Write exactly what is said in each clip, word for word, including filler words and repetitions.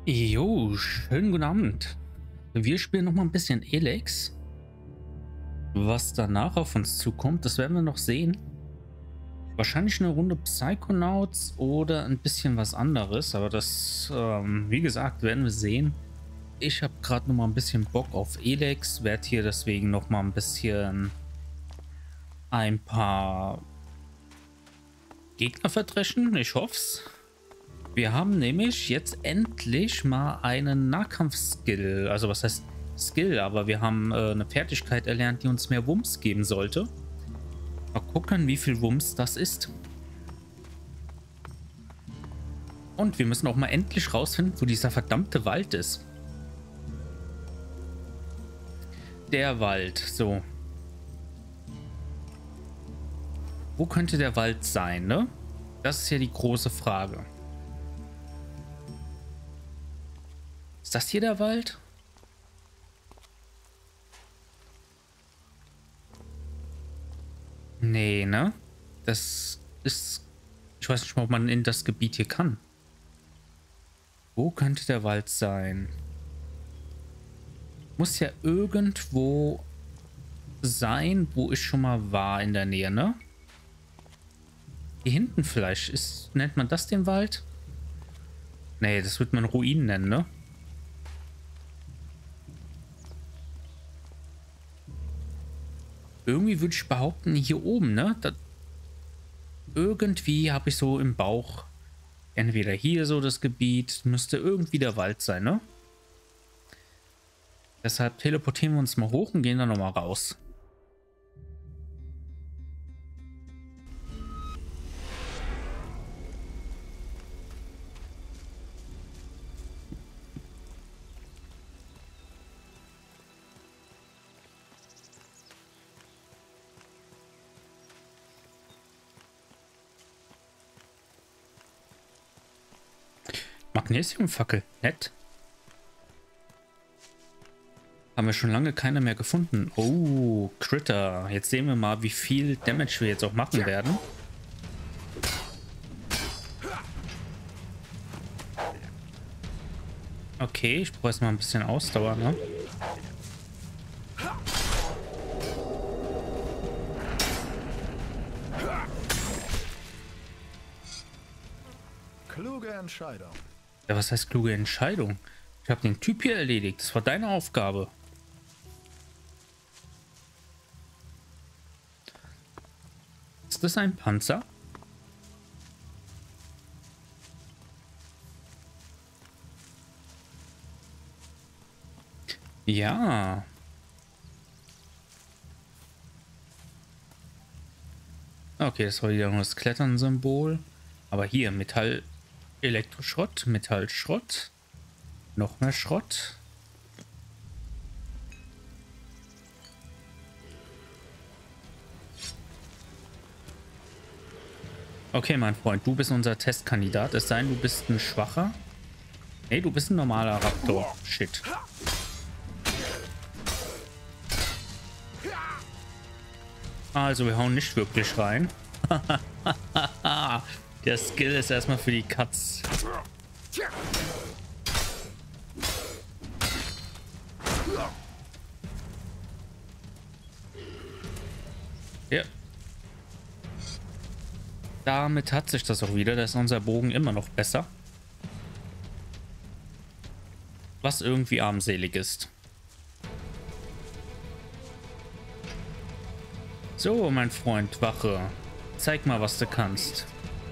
Jo, schönen guten Abend. Wir spielen noch mal ein bisschen Elex. Was danach auf uns zukommt, das werden wir noch sehen. Wahrscheinlich eine Runde Psychonauts oder ein bisschen was anderes, aber das, ähm, wie gesagt, werden wir sehen. Ich habe gerade noch mal ein bisschen Bock auf Elex, werde hier deswegen noch mal ein bisschen ein paar Gegner verdreschen. Ich hoff's. Wir haben nämlich jetzt endlich mal einen Nahkampf-Skill. Also was heißt Skill? Aber wir haben äh, eine Fertigkeit erlernt, die uns mehr Wumms geben sollte. Mal gucken, wie viel Wumms das ist. Und wir müssen auch mal endlich rausfinden, wo dieser verdammte Wald ist. Der Wald, so. Wo könnte der Wald sein, ne? Das ist ja die große Frage. Ist das hier der Wald? Nee, ne? Das ist... Ich weiß nicht mal, ob man in das Gebiet hier kann. Wo könnte der Wald sein? Muss ja irgendwo sein, wo ich schon mal war in der Nähe, ne? Hier hinten vielleicht. Ist, nennt man das den Wald? Nee, das wird man Ruinen nennen, ne? Irgendwie würde ich behaupten, hier oben, ne? Das, irgendwie habe ich so im Bauch, entweder hier so das Gebiet, müsste irgendwie der Wald sein, ne? Deshalb teleportieren wir uns mal hoch und gehen dann nochmal raus. Magnesiumfackel, nett. Haben wir schon lange keine mehr gefunden. Oh, Critter. Jetzt sehen wir mal, wie viel Damage wir jetzt auch machen werden. Okay, ich brauche jetzt mal ein bisschen Ausdauer, ne? Kluge Entscheidung. Ja, was heißt kluge Entscheidung? Ich habe den Typ hier erledigt. Das war deine Aufgabe. Ist das ein Panzer? Ja. Okay, das war wieder nur das Klettern-Symbol. Aber hier, Metall, Elektroschrott, Metallschrott. Noch mehr Schrott. Okay, mein Freund, du bist unser Testkandidat. Es sei denn, du bist ein schwacher. Nee, du bist ein normaler Raptor. Shit. Also, wir hauen nicht wirklich rein. Der Skill ist erstmal für die Cuts. Ja. Damit hat sich das auch wieder. Da ist unser Bogen immer noch besser. Was irgendwie armselig ist. So, mein Freund, Wache. Zeig mal, was du kannst.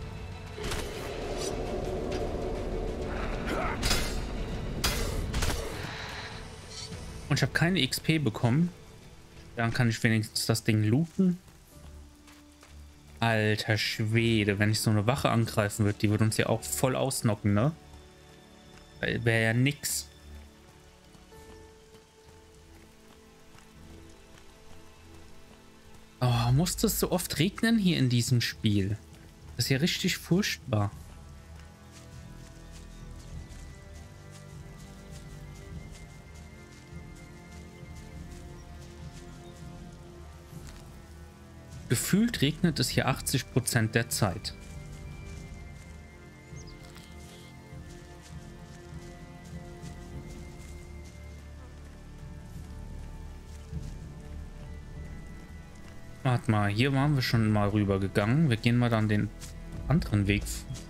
Und ich habe keine X P bekommen. Dann kann ich wenigstens das Ding looten. Alter Schwede, wenn ich so eine Wache angreifen würde, die würde uns ja auch voll ausnocken, ne? Wäre ja nix. Oh, muss das so oft regnen hier in diesem Spiel? Das ist ja richtig furchtbar. Gefühlt regnet es hier achtzig Prozent der Zeit. Warte mal, hier waren wir schon mal rüber gegangen. Wir gehen mal dann den anderen Weg.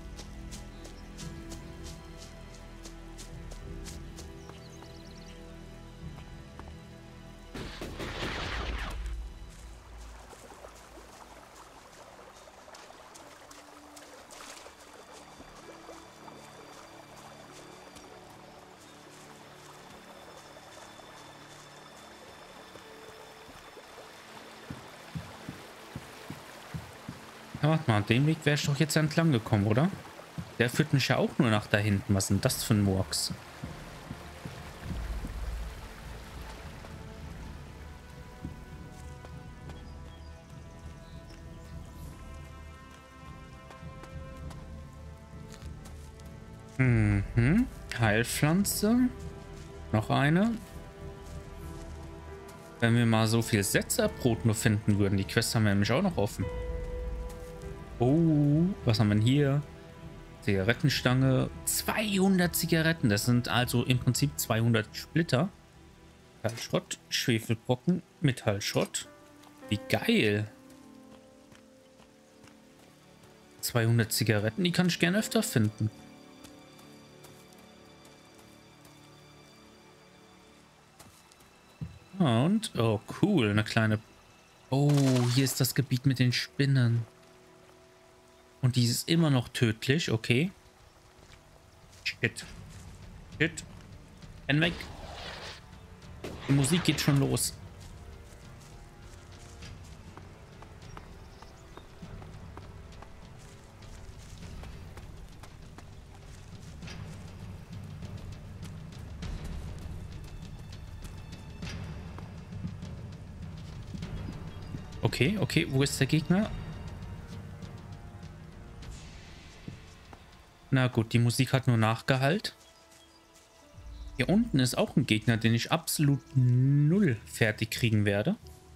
Ja, warte mal, den Weg wäre ich doch jetzt entlang gekommen, oder? Der führt mich ja auch nur nach da hinten. Was ist denn das für ein Murks? Mhm. Heilpflanze. Noch eine. Wenn wir mal so viel Setzerbrot nur finden würden. Die Quest haben wir nämlich auch noch offen. Oh, was haben wir denn hier? Zigarettenstange. zweihundert Zigaretten. Das sind also im Prinzip zweihundert Splitter. Metallschrott, Schwefelbrocken, Metallschrott. Wie geil. zweihundert Zigaretten, die kann ich gerne öfter finden. Und, oh cool, eine kleine... Oh, hier ist das Gebiet mit den Spinnen. Und die ist immer noch tödlich, okay. Shit. Shit. Renn weg. Die Musik geht schon los. Okay, okay, wo ist der Gegner? Na gut, die Musik hat nur nachgehallt. Hier unten ist auch ein Gegner, den ich absolut null fertig kriegen werde.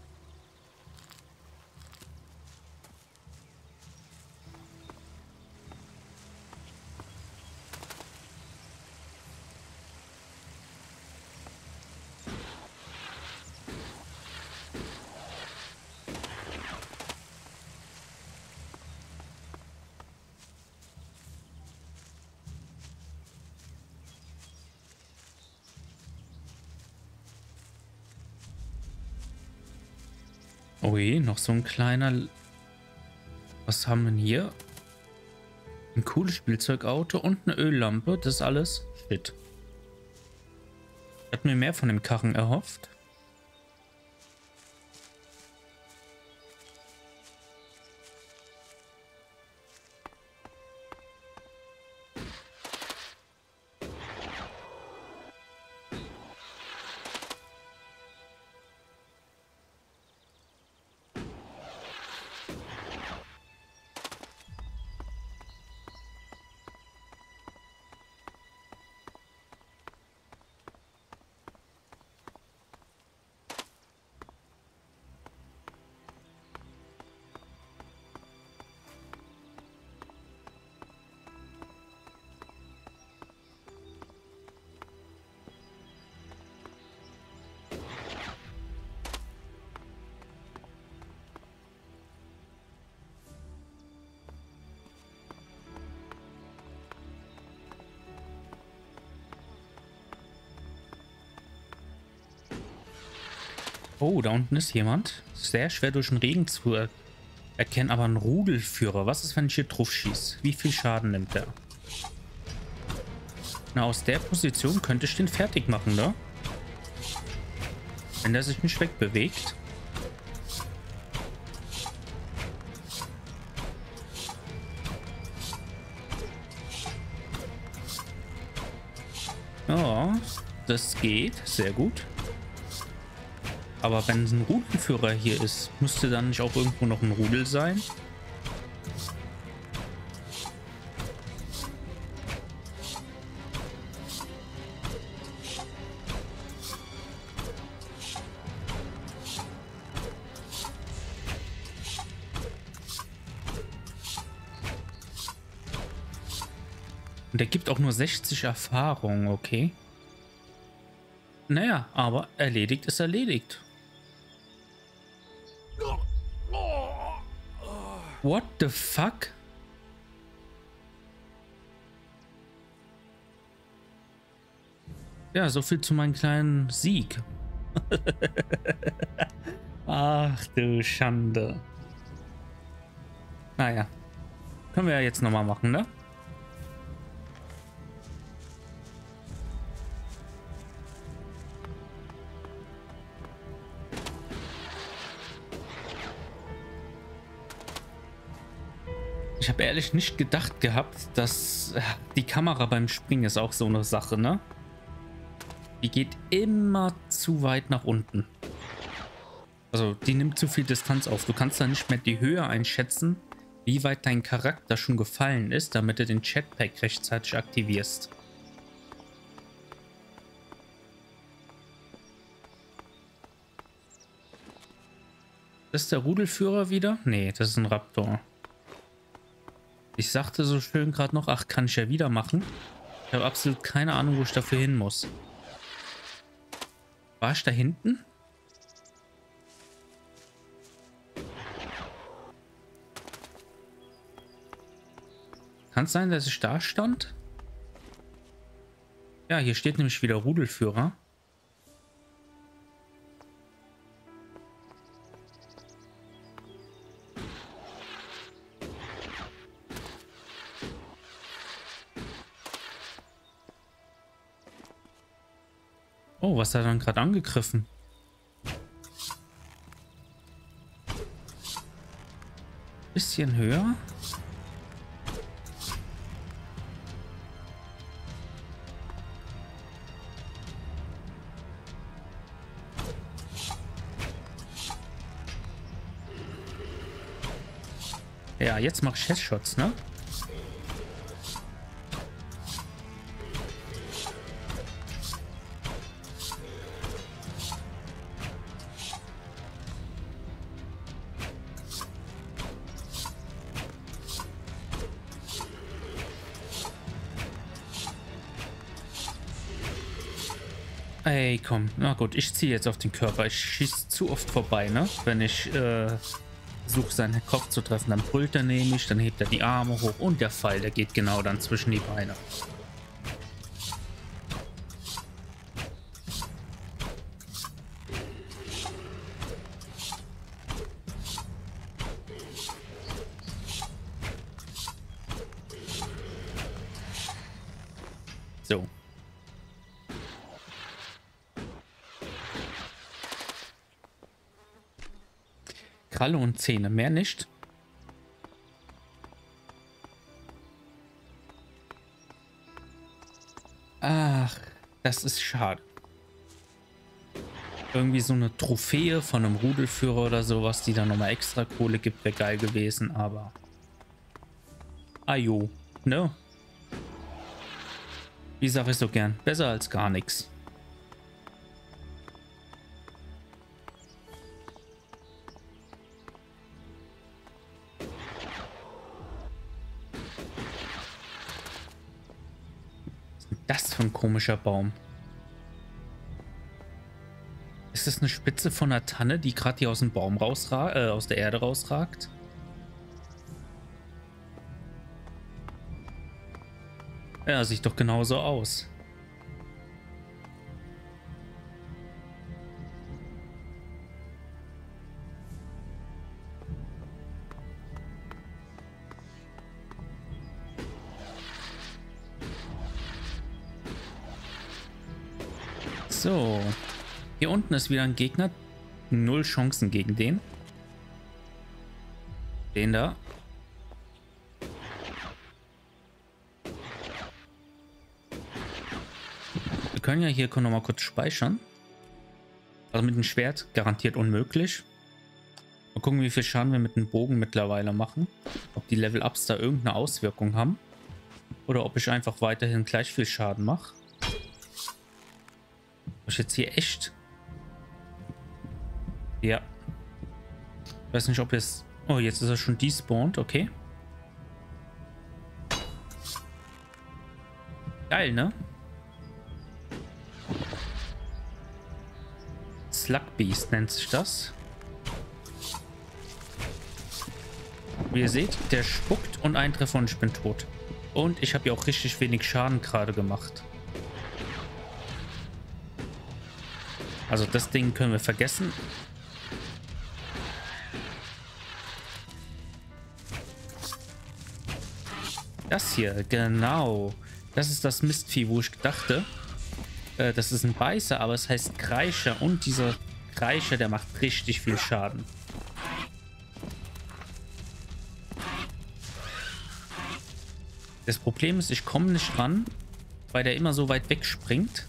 Oh je, noch so ein kleiner... Was haben wir denn hier? Ein cooles Spielzeugauto und eine Öllampe. Das ist alles Shit. Ich hatte mir mehr von dem Karren erhofft. Oh, da unten ist jemand. Sehr schwer durch den Regen zu er erkennen, aber ein Rudelführer. Was ist, wenn ich hier drauf schieße? Wie viel Schaden nimmt der? Na, aus der Position könnte ich den fertig machen, ne? Wenn der sich nicht wegbewegt. Ja, das geht. Sehr gut. Aber wenn ein Rudelführer hier ist, müsste dann nicht auch irgendwo noch ein Rudel sein? Und der gibt auch nur sechzig Erfahrung, okay. Naja, aber erledigt ist erledigt. What the fuck? Ja, so viel zu meinem kleinen Sieg. Ach du Schande. Naja. Können wir ja jetzt nochmal machen, ne? Ich habe ehrlich nicht gedacht gehabt, dass die Kamera beim Springen ist auch so eine Sache, ne? Die geht immer zu weit nach unten. Also die nimmt zu viel Distanz auf. Du kannst da nicht mehr die Höhe einschätzen, wie weit dein Charakter schon gefallen ist, damit du den Jetpack rechtzeitig aktivierst. Das ist der Rudelführer wieder? Nee, das ist ein Raptor. Ich sagte so schön gerade noch, ach, kann ich ja wieder machen. Ich habe absolut keine Ahnung, wo ich dafür hin muss. War ich da hinten? Kann es sein, dass ich da stand? Ja, hier steht nämlich wieder Rudelführer. Oh, was hat er dann gerade angegriffen? Bisschen höher. Ja, jetzt mach ich Headshots, ne? Ey, komm. Na gut, ich ziehe jetzt auf den Körper. Ich schieße zu oft vorbei, ne? Wenn ich äh, versuche, seinen Kopf zu treffen, dann brüllt er nämlich, dann hebt er die Arme hoch und der Pfeil, der geht genau dann zwischen die Beine. So. Kralle und Zähne, mehr nicht. Ach, das ist schade. Irgendwie so eine Trophäe von einem Rudelführer oder sowas, die dann nochmal extra Kohle gibt, wäre geil gewesen, aber... Ajo, ne? Wie sage ich so gern? Besser als gar nichts. Das für ein komischer Baum. Ist das eine Spitze von einer Tanne, die gerade hier aus dem Baum rausragt, äh, aus der Erde rausragt? Ja, sieht doch genauso aus. So, hier unten ist wieder ein Gegner. Null Chancen gegen den. Den da. Wir können ja hier noch mal kurz speichern. Also mit dem Schwert garantiert unmöglich. Mal gucken, wie viel Schaden wir mit dem Bogen mittlerweile machen. Ob die Level-Ups da irgendeine Auswirkung haben. Oder ob ich einfach weiterhin gleich viel Schaden mache. Hab ich jetzt hier echt? Ja. Ich weiß nicht, ob jetzt... Oh, jetzt ist er schon despawned, okay. Geil, ne? Slug Beast nennt sich das. Wie ihr seht, der spuckt und ein Treffer und ich bin tot. Und ich habe ja auch richtig wenig Schaden gerade gemacht. Also das Ding können wir vergessen. Das hier, genau. Das ist das Mistvieh, wo ich dachte, äh, das ist ein Beißer, aber es heißt Kreischer. Und dieser Kreischer, der macht richtig viel Schaden. Das Problem ist, ich komme nicht ran, weil der immer so weit weg springt.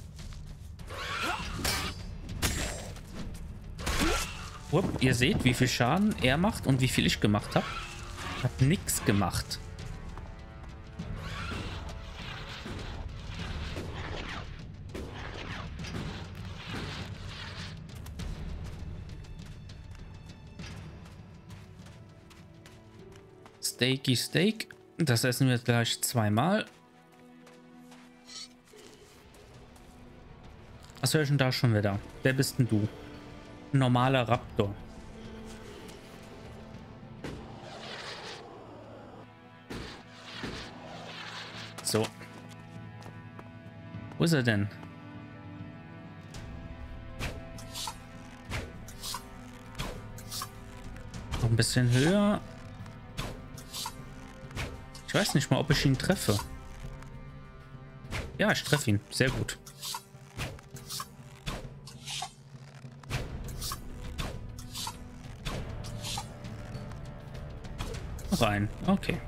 Upp, ihr seht, wie viel Schaden er macht und wie viel ich gemacht habe. Ich habe nichts gemacht. Steaky Steak. Das essen wir gleich zweimal. Was höre ich denn da schon wieder? Wer bist denn du? Ein normaler Raptor. So. Wo ist er denn? Noch ein bisschen höher. Ich weiß nicht mal, ob ich ihn treffe. Ja, ich treffe ihn. Sehr gut. Rein. Okay.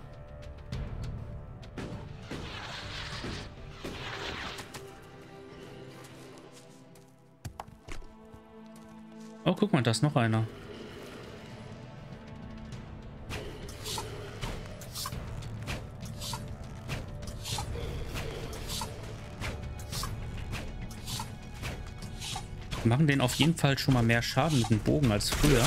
Oh, guck mal, da ist noch einer. Wir machen den auf jeden Fall schon mal mehr Schaden mit dem Bogen als früher.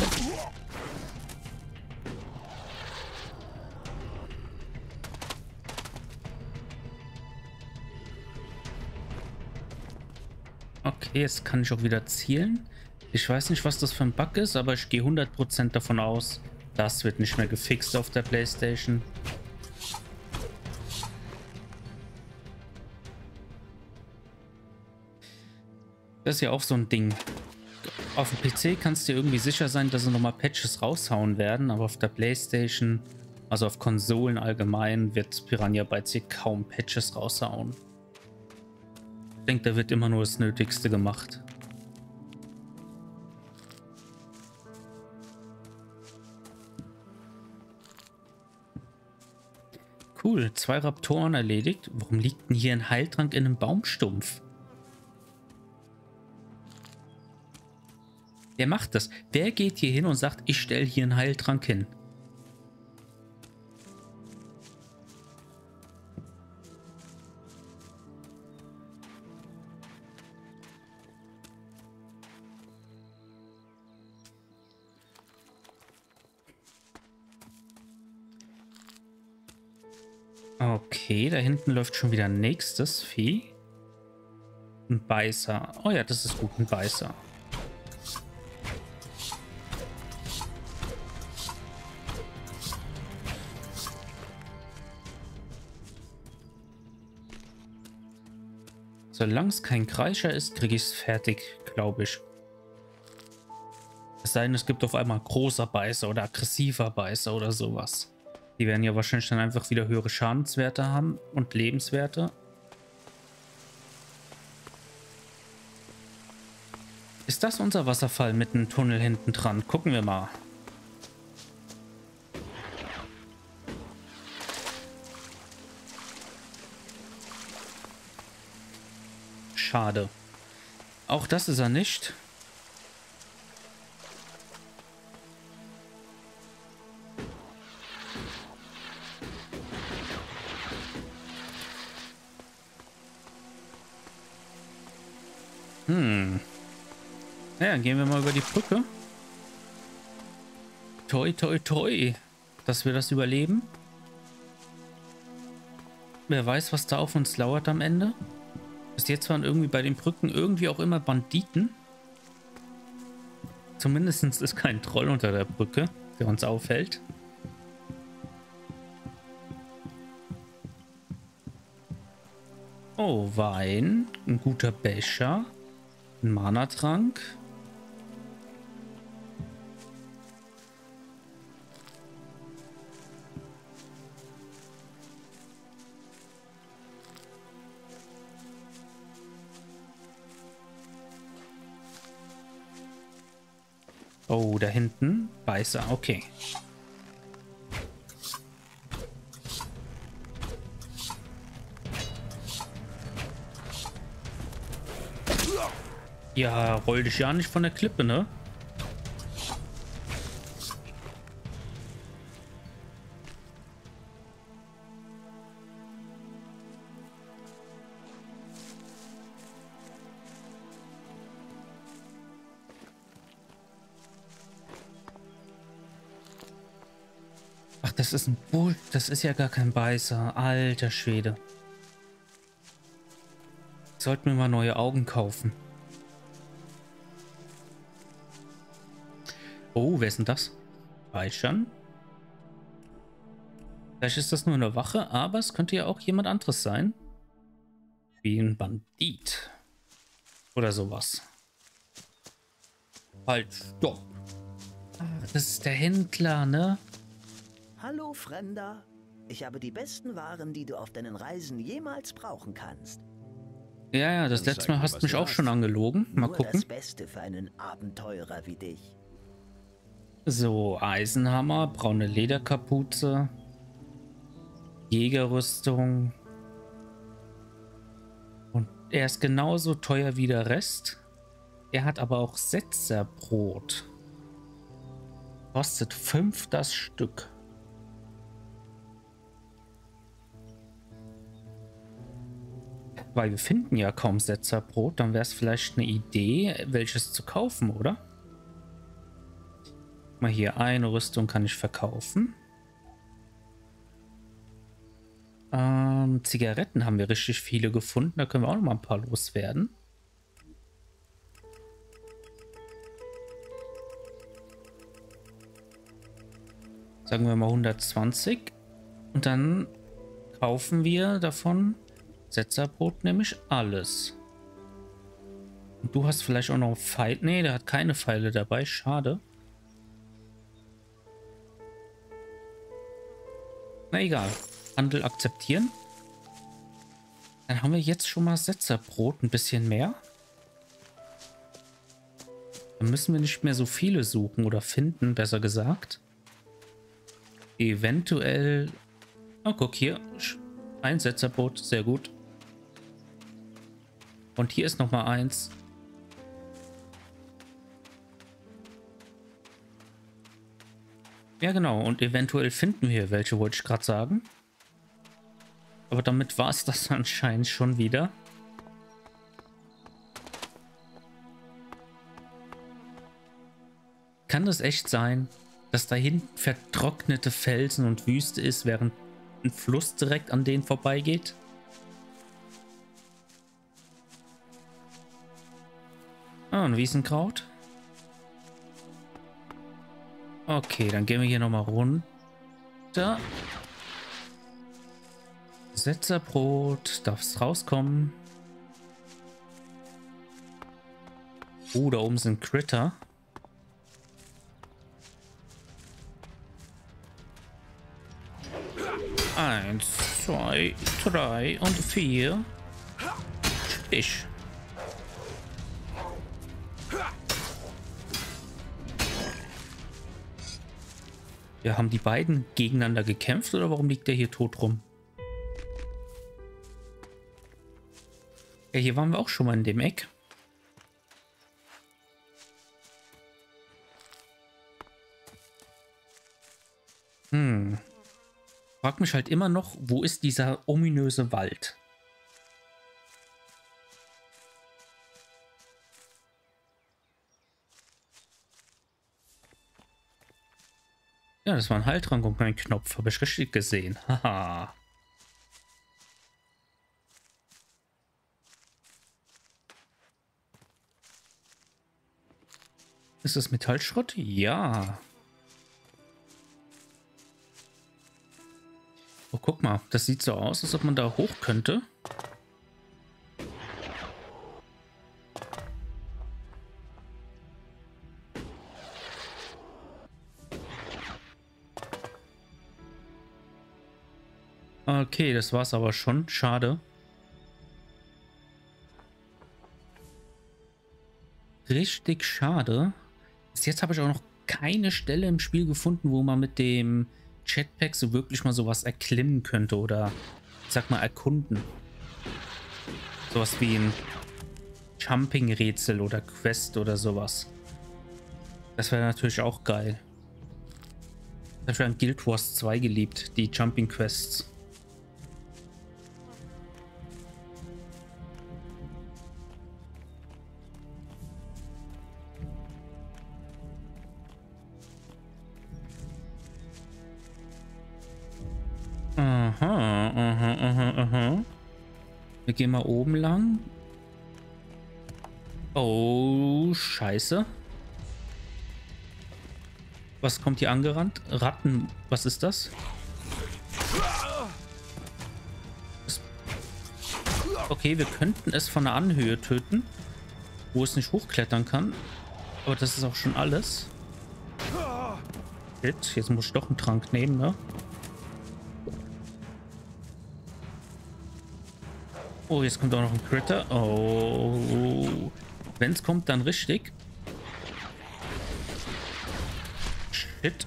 Okay, jetzt kann ich auch wieder zielen. Ich weiß nicht, was das für ein Bug ist, aber ich gehe hundert Prozent davon aus, das wird nicht mehr gefixt auf der PlayStation. Das ist ja auch so ein Ding. Auf dem P C kannst du dir irgendwie sicher sein, dass sie nochmal Patches raushauen werden, aber auf der PlayStation, also auf Konsolen allgemein, wird Piranha Bytes hier kaum Patches raushauen. Ich denke, da wird immer nur das Nötigste gemacht. Cool, zwei Raptoren erledigt. Warum liegt denn hier ein Heiltrank in einem Baumstumpf? Wer macht das? Wer geht hier hin und sagt, ich stelle hier einen Heiltrank hin? Okay, da hinten läuft schon wieder ein nächstes Vieh. Ein Beißer. Oh ja, das ist gut, ein Beißer. Solange es kein Kreischer ist, kriege ich es fertig, glaube ich. Es sei denn, es gibt auf einmal großer Beißer oder aggressiver Beißer oder sowas. Die werden ja wahrscheinlich dann einfach wieder höhere Schadenswerte haben und Lebenswerte. Ist das unser Wasserfall mit einem Tunnel hinten dran? Gucken wir mal. Schade. Auch das ist er nicht. Hm. Ja, dann gehen wir mal über die Brücke. Toi, toi, toi. Dass wir das überleben. Wer weiß, was da auf uns lauert am Ende. Bis jetzt waren irgendwie bei den Brücken irgendwie auch immer Banditen. Zumindest ist kein Troll unter der Brücke, der uns aufhält. Oh, Wein, ein guter Becher, ein Mana-Trank. Oh, da hinten. Beißer, okay. Ja, roll dich ja nicht von der Klippe, ne? Ach, das ist ein Bull. Das ist ja gar kein Beißer. Alter Schwede. Sollten wir mal neue Augen kaufen. Oh, wer ist denn das? Speichern. Vielleicht ist das nur eine Wache, aber es könnte ja auch jemand anderes sein. Wie ein Bandit. Oder sowas. Halt, stopp. Ach, das ist der Händler, ne? Hallo, Fremder. Ich habe die besten Waren, die du auf deinen Reisen jemals brauchen kannst. Ja, ja, das letzte Mal hast du mich auch schon angelogen. Mal gucken. Nur das Beste für einen Abenteurer wie dich. So, Eisenhammer, braune Lederkapuze, Jägerrüstung. Und er ist genauso teuer wie der Rest. Er hat aber auch Setzerbrot. Kostet fünf das Stück. Weil wir finden ja kaum Setzerbrot, dann wäre es vielleicht eine Idee, welches zu kaufen, oder? Mal hier, eine Rüstung kann ich verkaufen. Ähm, Zigaretten haben wir richtig viele gefunden. Da können wir auch noch mal ein paar loswerden. Sagen wir mal hundertzwanzig. Und dann kaufen wir davon Setzerbrot, nämlich alles. Und du hast vielleicht auch noch Pfeile. Nee, der hat keine Pfeile dabei. Schade. Na egal. Handel akzeptieren. Dann haben wir jetzt schon mal Setzerbrot, ein bisschen mehr. Dann müssen wir nicht mehr so viele suchen oder finden, besser gesagt. Eventuell... Oh, guck hier. Ein Setzerbrot, sehr gut. Und hier ist noch mal eins. Ja, genau. Und eventuell finden wir welche, wollte ich gerade sagen. Aber damit war es das anscheinend schon wieder. Kann das echt sein, dass da hinten vertrocknete Felsen und Wüste ist, während ein Fluss direkt an denen vorbeigeht? Ah, ein Wiesenkraut. Okay, dann gehen wir hier nochmal runter. Setzerbrot, darf es rauskommen? Oh, da oben sind Critter. Eins, zwei, drei und vier. Stich. Ja, haben die beiden gegeneinander gekämpft oder warum liegt der hier tot rum? Ja, hier waren wir auch schon mal in dem Eck. Hm. Frag mich halt immer noch, wo ist dieser ominöse Wald? Ja, das war ein Heiltrank und kein Knopf. Habe ich richtig gesehen. Haha. Ist das Metallschrott? Ja. Oh, guck mal. Das sieht so aus, als ob man da hoch könnte. Okay, das war's aber schon. Schade. Richtig schade. Bis jetzt habe ich auch noch keine Stelle im Spiel gefunden, wo man mit dem Jetpack so wirklich mal sowas erklimmen könnte oder, ich sag mal, erkunden. Sowas wie ein Jumping-Rätsel oder Quest oder sowas. Das wäre natürlich auch geil. Das habe ich an Guild Wars zwei geliebt, die Jumping-Quests. Aha, aha, aha, aha. Wir gehen mal oben lang. Oh, scheiße. Was kommt hier angerannt? Ratten, was ist das? Okay, wir könnten es von der Anhöhe töten, wo es nicht hochklettern kann. Aber das ist auch schon alles. Shit, jetzt muss ich doch einen Trank nehmen, ne? Oh, jetzt kommt auch noch ein Critter. Oh. Wenn es kommt, dann richtig. Shit.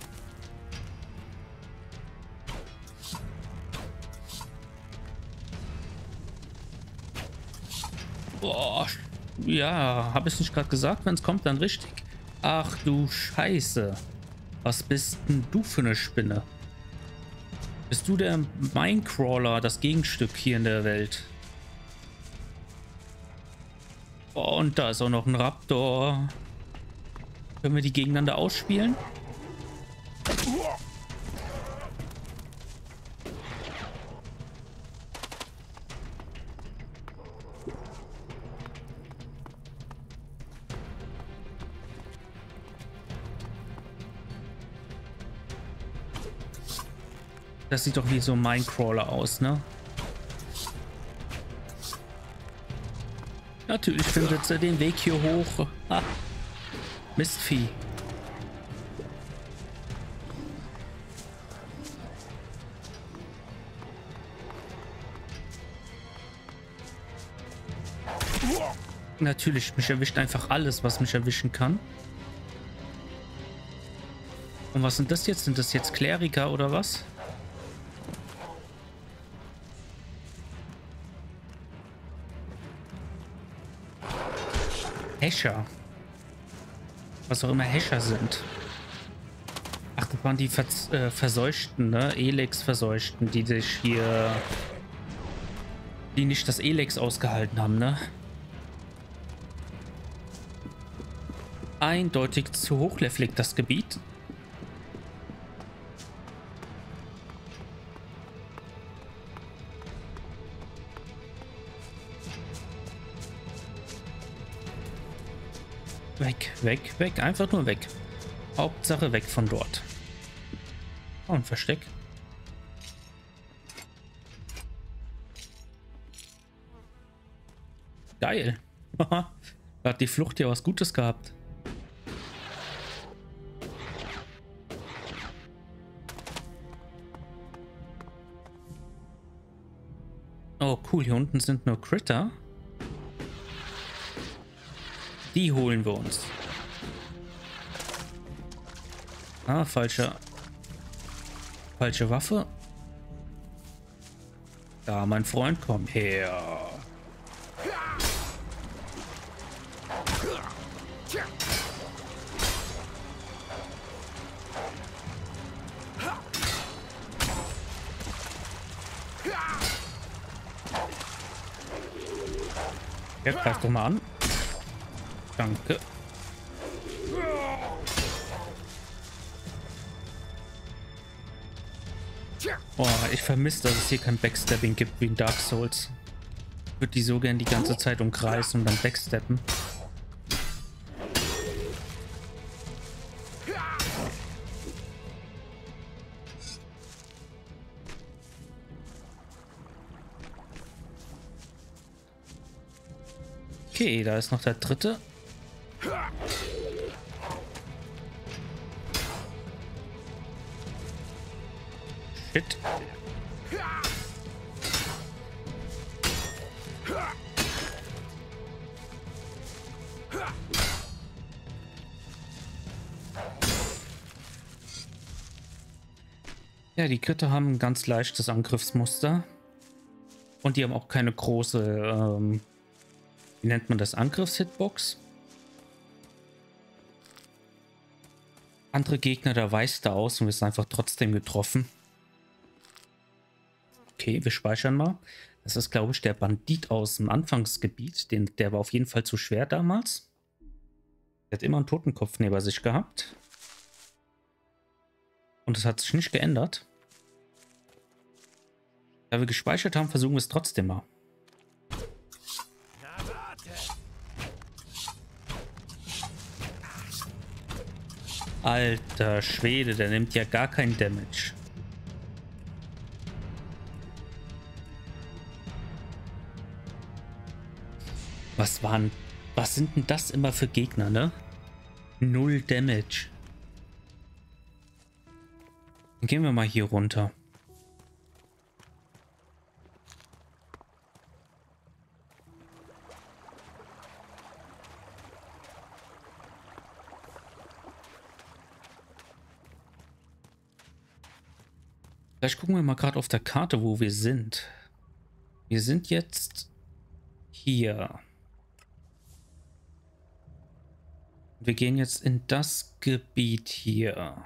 Boah. Ja, habe ich nicht gerade gesagt, wenn es kommt, dann richtig. Ach du Scheiße. Was bist denn du für eine Spinne? Bist du der Minecrawler, das Gegenstück hier in der Welt? Oh, und da ist auch noch ein Raptor. Können wir die gegeneinander ausspielen? Das sieht doch wie so ein Minecrawler aus, ne? Natürlich findet er den Weg hier hoch. Ah, Mistvieh. Natürlich, mich erwischt einfach alles, was mich erwischen kann. Und was sind das jetzt? Sind das jetzt Kleriker oder was? Häscher. Was auch immer Häscher sind. Ach, das waren die Vers äh, Verseuchten, ne? Elex-Verseuchten, die sich hier... Die nicht das Elex ausgehalten haben, ne? Eindeutig zu hochlevelig, das Gebiet. Weg, weg, weg. Einfach nur weg. Hauptsache weg von dort. Oh, ein Versteck. Geil. Hat die Flucht ja was Gutes gehabt. Oh, cool. Hier unten sind nur Critter. Die holen wir uns. Ah, falsche... Falsche Waffe. Da, mein Freund, komm her. Ja, greif doch mal an. Danke. Oh, ich vermisse, dass es hier kein Backstabbing gibt wie in Dark Souls. Ich würde die so gern die ganze Zeit umkreisen und dann backstappen. Okay, da ist noch der dritte. Shit. Ja, die Kritter haben ein ganz leichtes Angriffsmuster. Und die haben auch keine große, ähm, wie nennt man das, Angriffshitbox. Andere Gegner, da weicht er aus und ist einfach trotzdem getroffen. Okay, wir speichern mal. Das ist, glaube ich, der Bandit aus dem Anfangsgebiet. Den, der war auf jeden Fall zu schwer damals. Der hat immer einen Totenkopf neben sich gehabt. Und das hat sich nicht geändert. Da wir gespeichert haben, versuchen wir es trotzdem mal. Alter Schwede, der nimmt ja gar keinen Damage. Was waren, was sind denn das immer für Gegner, ne? Null Damage. Dann gehen wir mal hier runter. Vielleicht gucken wir mal gerade auf der Karte, wo wir sind. Wir sind jetzt hier. Wir gehen jetzt in das Gebiet hier.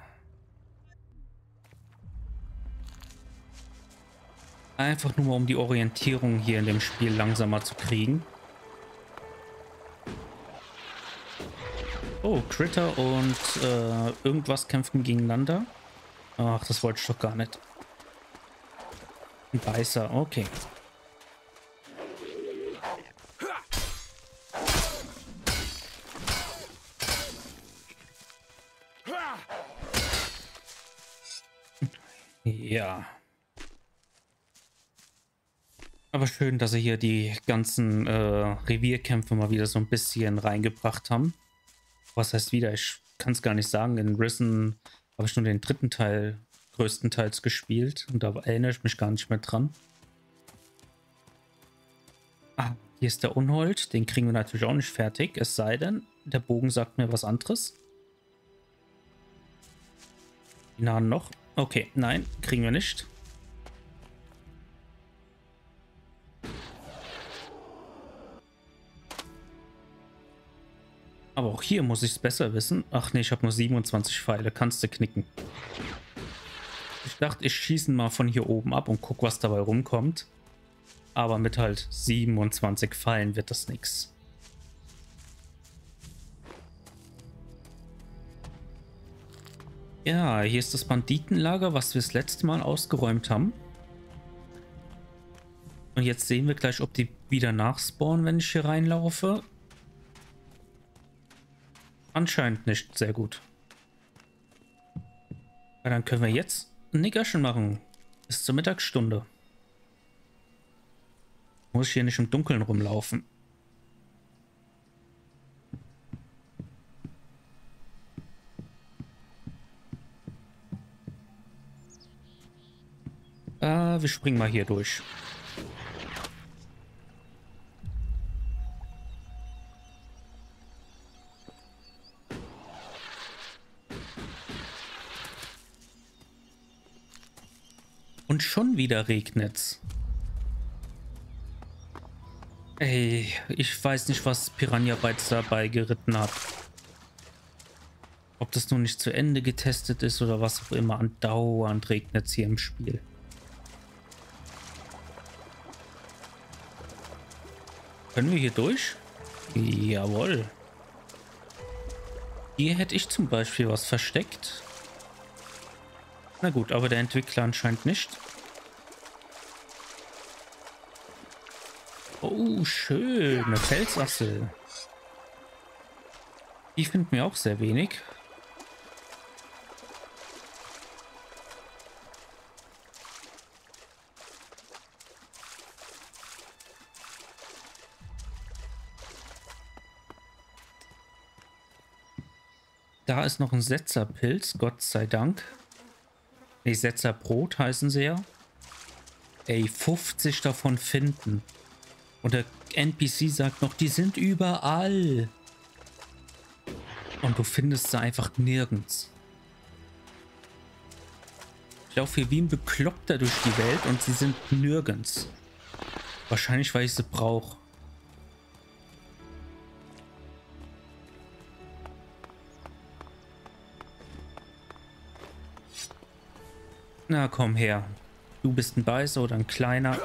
Einfach nur mal, um die Orientierung hier in dem Spiel langsamer zu kriegen. Oh, Critter und äh, irgendwas kämpfen gegeneinander. Ach, das wollte ich doch gar nicht. Ein Beißer, okay. Ja. Aber schön, dass sie hier die ganzen äh, Revierkämpfe mal wieder so ein bisschen reingebracht haben. Was heißt wieder? Ich kann es gar nicht sagen. In Risen habe ich nur den dritten Teil größtenteils gespielt und da erinnere ich mich gar nicht mehr dran. Ah, hier ist der Unhold. Den kriegen wir natürlich auch nicht fertig. Es sei denn, der Bogen sagt mir was anderes. Die nahen noch. Okay, nein, kriegen wir nicht. Aber auch hier muss ich es besser wissen. Ach nee, ich habe nur siebenundzwanzig Pfeile. Kannst du knicken. Ich dachte, ich schieße mal von hier oben ab und guck, was dabei rumkommt. Aber mit halt siebenundzwanzig Pfeilen wird das nichts. Ja, hier ist das Banditenlager, was wir das letzte Mal ausgeräumt haben. Und jetzt sehen wir gleich, ob die wieder nachspawnen, wenn ich hier reinlaufe. Anscheinend nicht. Sehr gut. Ja, dann können wir jetzt ein Nickerchen machen. Bis zur Mittagsstunde. Muss ich hier nicht im Dunkeln rumlaufen. Äh, wir springen mal hier durch. Und schon wieder regnet's. Ey, ich weiß nicht, was Piranha Bytes dabei geritten hat. Ob das nun nicht zu Ende getestet ist oder was auch immer. Andauernd regnet's hier im Spiel. Können wir hier durch? Jawohl. Hier hätte ich zum Beispiel was versteckt. Na gut, aber der Entwickler anscheinend nicht. Oh, schön. Eine Felsassel. Die finden wir auch sehr wenig. Da ist noch ein Setzerpilz, Gott sei Dank. Nee, Setzerbrot heißen sie ja. Ey, fünfzig davon finden. Und der N P C sagt noch, die sind überall. Und du findest sie einfach nirgends. Ich laufe hier wie ein Bekloppter durch die Welt und sie sind nirgends. Wahrscheinlich, weil ich sie brauche. Na, komm her. Du bist ein Beißer oder ein Kleiner.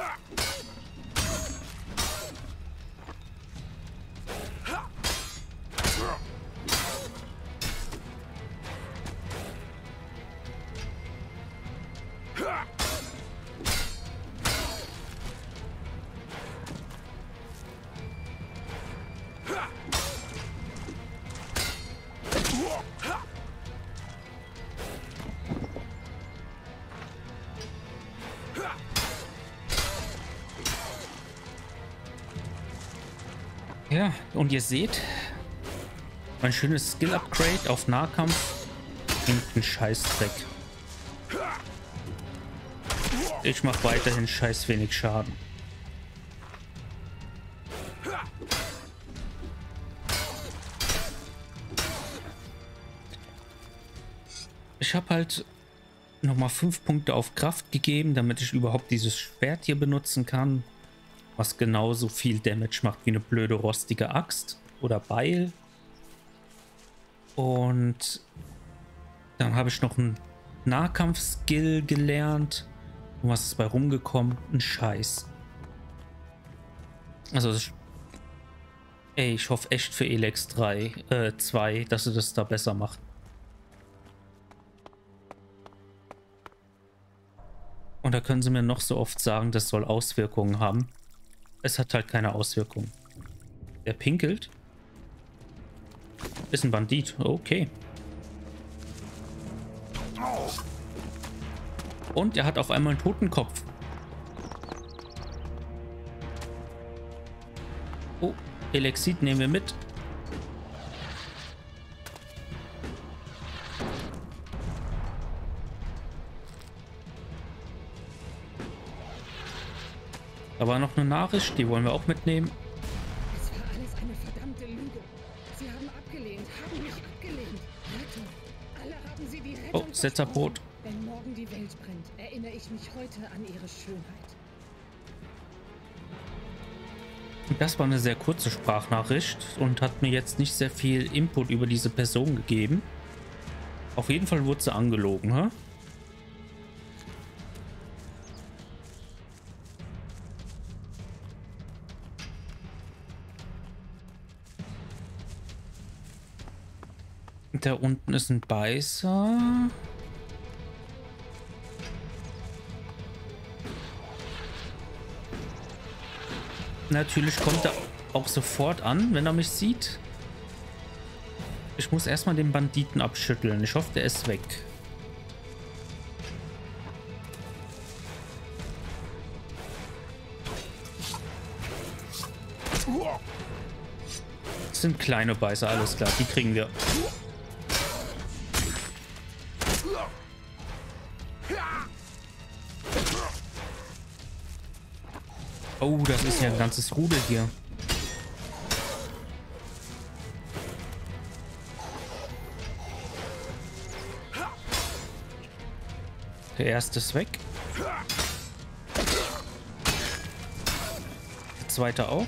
Ja, und ihr seht, mein schönes Skill-Upgrade auf Nahkampf bringt einen Scheißdreck. Ich mache weiterhin scheiß wenig Schaden. Ich habe halt nochmal fünf Punkte auf Kraft gegeben, damit ich überhaupt dieses Schwert hier benutzen kann. Was genauso viel Damage macht wie eine blöde rostige Axt oder Beil. Und dann habe ich noch einen Nahkampf-Skill gelernt. Und was ist bei rumgekommen? Ein Scheiß. Also, das, ey, ich hoffe echt für Elex drei, äh, zwei, dass sie das da besser macht. Und da können sie mir noch so oft sagen, das soll Auswirkungen haben. Es hat halt keine Auswirkungen. Der pinkelt. Ist ein Bandit. Okay. Und er hat auf einmal einen Totenkopf. Oh, Elexit nehmen wir mit. Da war noch eine Nachricht, die wollen wir auch mitnehmen. Es war alles eine verdammte Lüge. Sie haben abgelehnt, haben mich abgelehnt. Rettung. Alle haben sie die Rettung Oh, Setzerbrot. Wenn morgen die Welt brennt, erinnere ich mich heute an ihre Schönheit. Das war eine sehr kurze Sprachnachricht und hat mir jetzt nicht sehr viel Input über diese Person gegeben. Auf jeden Fall wurde sie angelogen, hä? Da unten ist ein Beißer. Natürlich kommt er auch sofort an, wenn er mich sieht. Ich muss erstmal den Banditen abschütteln. Ich hoffe, der ist weg. Das sind kleine Beißer, alles klar. Die kriegen wir. Oh, das ist ja ein ganzes Rudel hier. Der erste ist weg. Der zweite auch.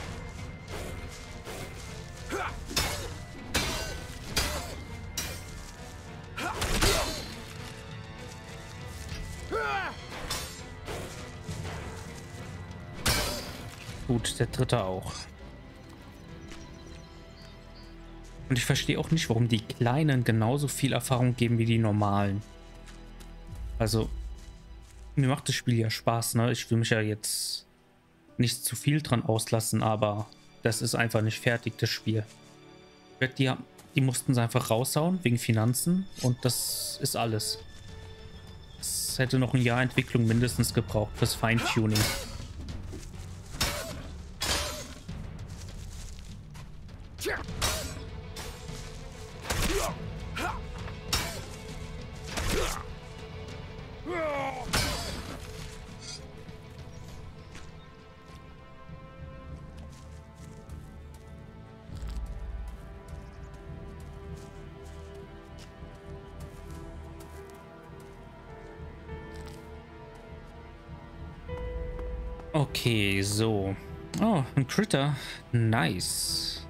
Gut, der dritte auch. Und ich verstehe auch nicht, warum die Kleinen genauso viel Erfahrung geben wie die normalen. Also, mir macht das Spiel ja Spaß, ne? Ich will mich ja jetzt nicht zu viel dran auslassen, aber das ist einfach nicht fertig, das Spiel. Die, die mussten es einfach raushauen, wegen Finanzen, und das ist alles. Es hätte noch ein Jahr Entwicklung mindestens gebraucht fürs Feintuning. Okay, so. Oh, ein Critter. Nice.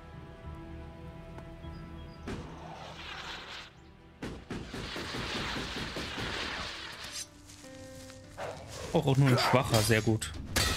Auch, auch nur ein schwacher, sehr gut.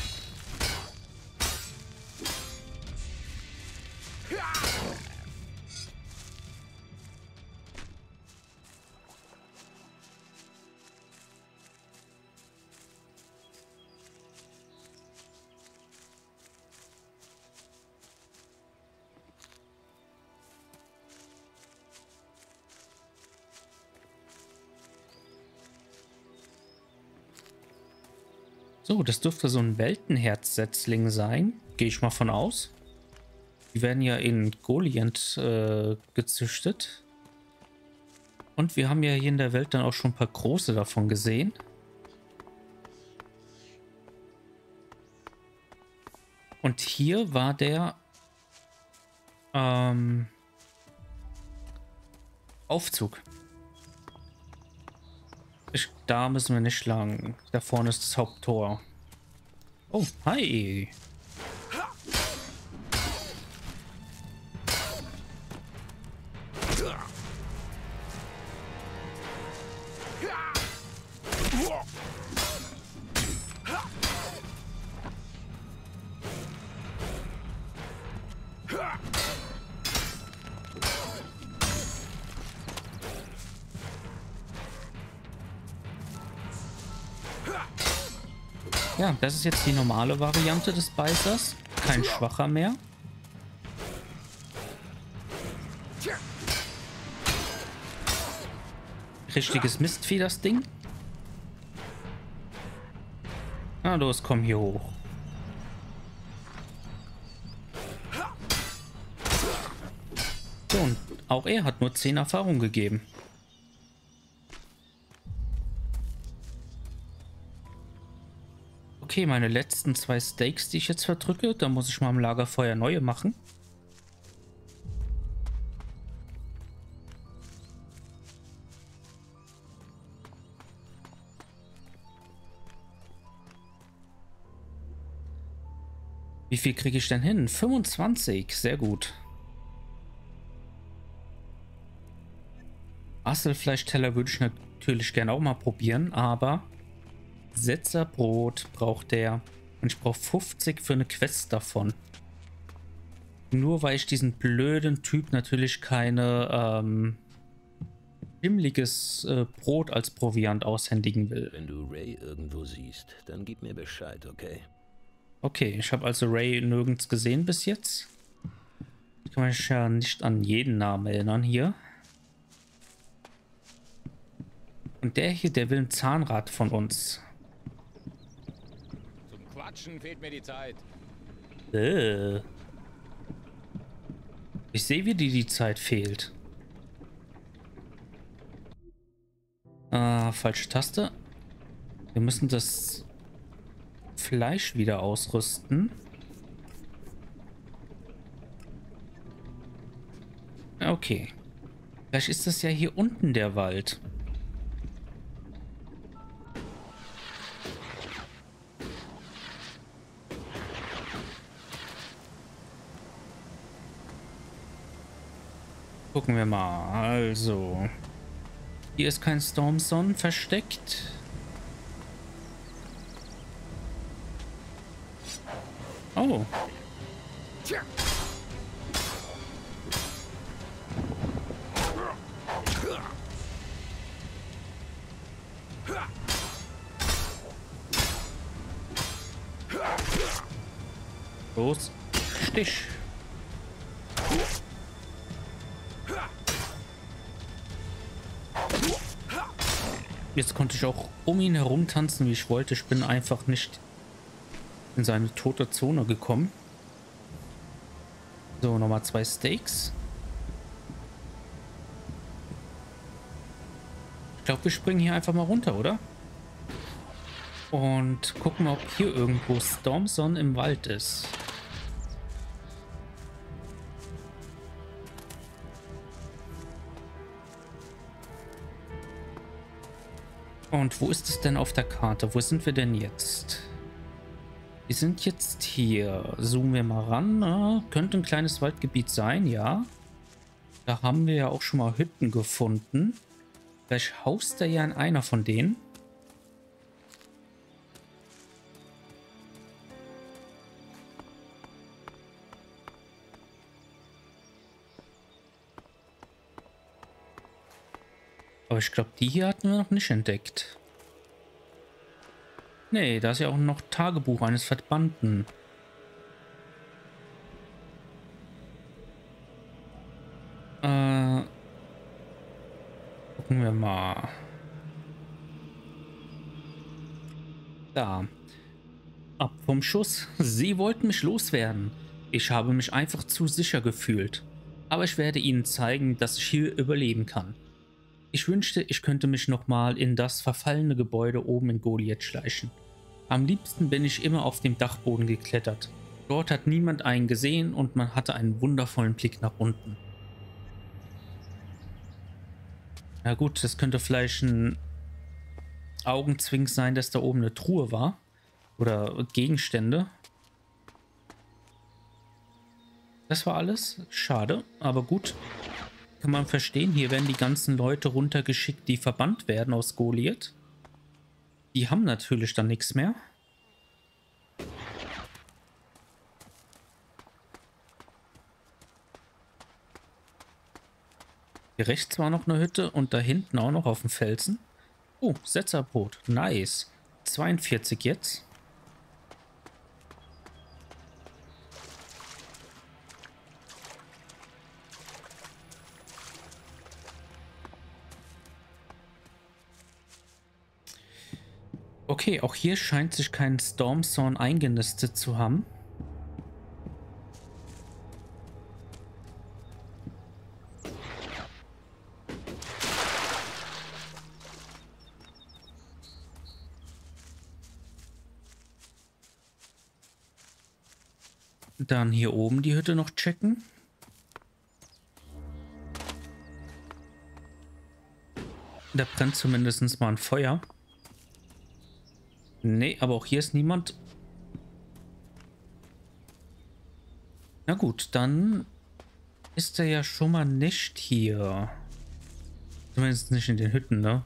So, das dürfte so ein Weltenherzsetzling sein. Gehe ich mal von aus. Die werden ja in Golient äh, gezüchtet. Und wir haben ja hier in der Welt dann auch schon ein paar große davon gesehen. Und hier war der ähm, Aufzug. Ich, da müssen wir nicht lang. Da vorne ist das Haupttor. Oh, hi. Ja, das ist jetzt die normale Variante des Beißers. Kein schwacher mehr. Richtiges Mistvieh, das Ding. Na los, komm hier hoch. So, und auch er hat nur zehn Erfahrungen gegeben. Okay, meine letzten zwei Steaks, die ich jetzt verdrücke, da muss ich mal am Lagerfeuer neue machen. Wie viel kriege ich denn hin? fünfundzwanzig, sehr gut. Asselfleischteller würde ich natürlich gerne auch mal probieren, aber Setzerbrot braucht der. Und ich brauche fünfzig für eine Quest davon. Nur weil ich diesen blöden Typ natürlich keine ähm, schimmliges äh, Brot als Proviant aushändigen will. Wenn du Ray irgendwo siehst, dann gib mir Bescheid, okay? Okay, ich habe also Ray nirgends gesehen bis jetzt. Ich kann mich ja nicht an jeden Namen erinnern hier. Und der hier, der will ein Zahnrad von uns. Zum Quatschen fehlt mir die Zeit. Äh. Ich sehe, wie dir die Zeit fehlt. Ah, falsche Taste. Wir müssen das Fleisch wieder ausrüsten. Okay. Vielleicht ist das ja hier unten der Wald. Gucken wir mal. Also. Hier ist kein Stormson versteckt. Oh. Los. Stich. Jetzt konnte ich auch um ihn herum tanzen, wie ich wollte. Ich bin einfach nicht in seine tote Zone gekommen. So, nochmal zwei Steaks. Ich glaube, wir springen hier einfach mal runter, oder? Und gucken mal, ob hier irgendwo Stormson im Wald ist. Und wo ist es denn auf der Karte? Wo sind wir denn jetzt? Wir sind jetzt hier. Zoomen wir mal ran. Ah, könnte ein kleines Waldgebiet sein, ja. Da haben wir ja auch schon mal Hütten gefunden. Vielleicht haust er ja in einer von denen. Aber ich glaube, die hier hatten wir noch nicht entdeckt. Nee, da ist ja auch noch Tagebuch eines Verbannten. Äh, gucken wir mal. Da. Ab vom Schuss. Sie wollten mich loswerden. Ich habe mich einfach zu sicher gefühlt. Aber ich werde ihnen zeigen, dass ich hier überleben kann. Ich wünschte, ich könnte mich nochmal in das verfallene Gebäude oben in Goliath schleichen. Am liebsten bin ich immer auf dem Dachboden geklettert. Dort hat niemand einen gesehen und man hatte einen wundervollen Blick nach unten. Na gut, das könnte vielleicht ein Augenzwink sein, dass da oben eine Truhe war. Oder Gegenstände. Das war alles. Schade, aber gut. Kann man verstehen. Hier werden die ganzen Leute runtergeschickt, die verbannt werden aus Goliath. Die haben natürlich dann nichts mehr. Hier rechts war noch eine Hütte und da hinten auch noch auf dem Felsen. Oh, Setzerbrot. Nice. zweiundvierzig jetzt. Okay, auch hier scheint sich kein Stormthorn eingenistet zu haben. Dann hier oben die Hütte noch checken. Da brennt zumindest mal ein Feuer. Nee, aber auch hier ist niemand. Na gut, dann ist er ja schon mal nicht hier. Zumindest nicht in den Hütten, ne?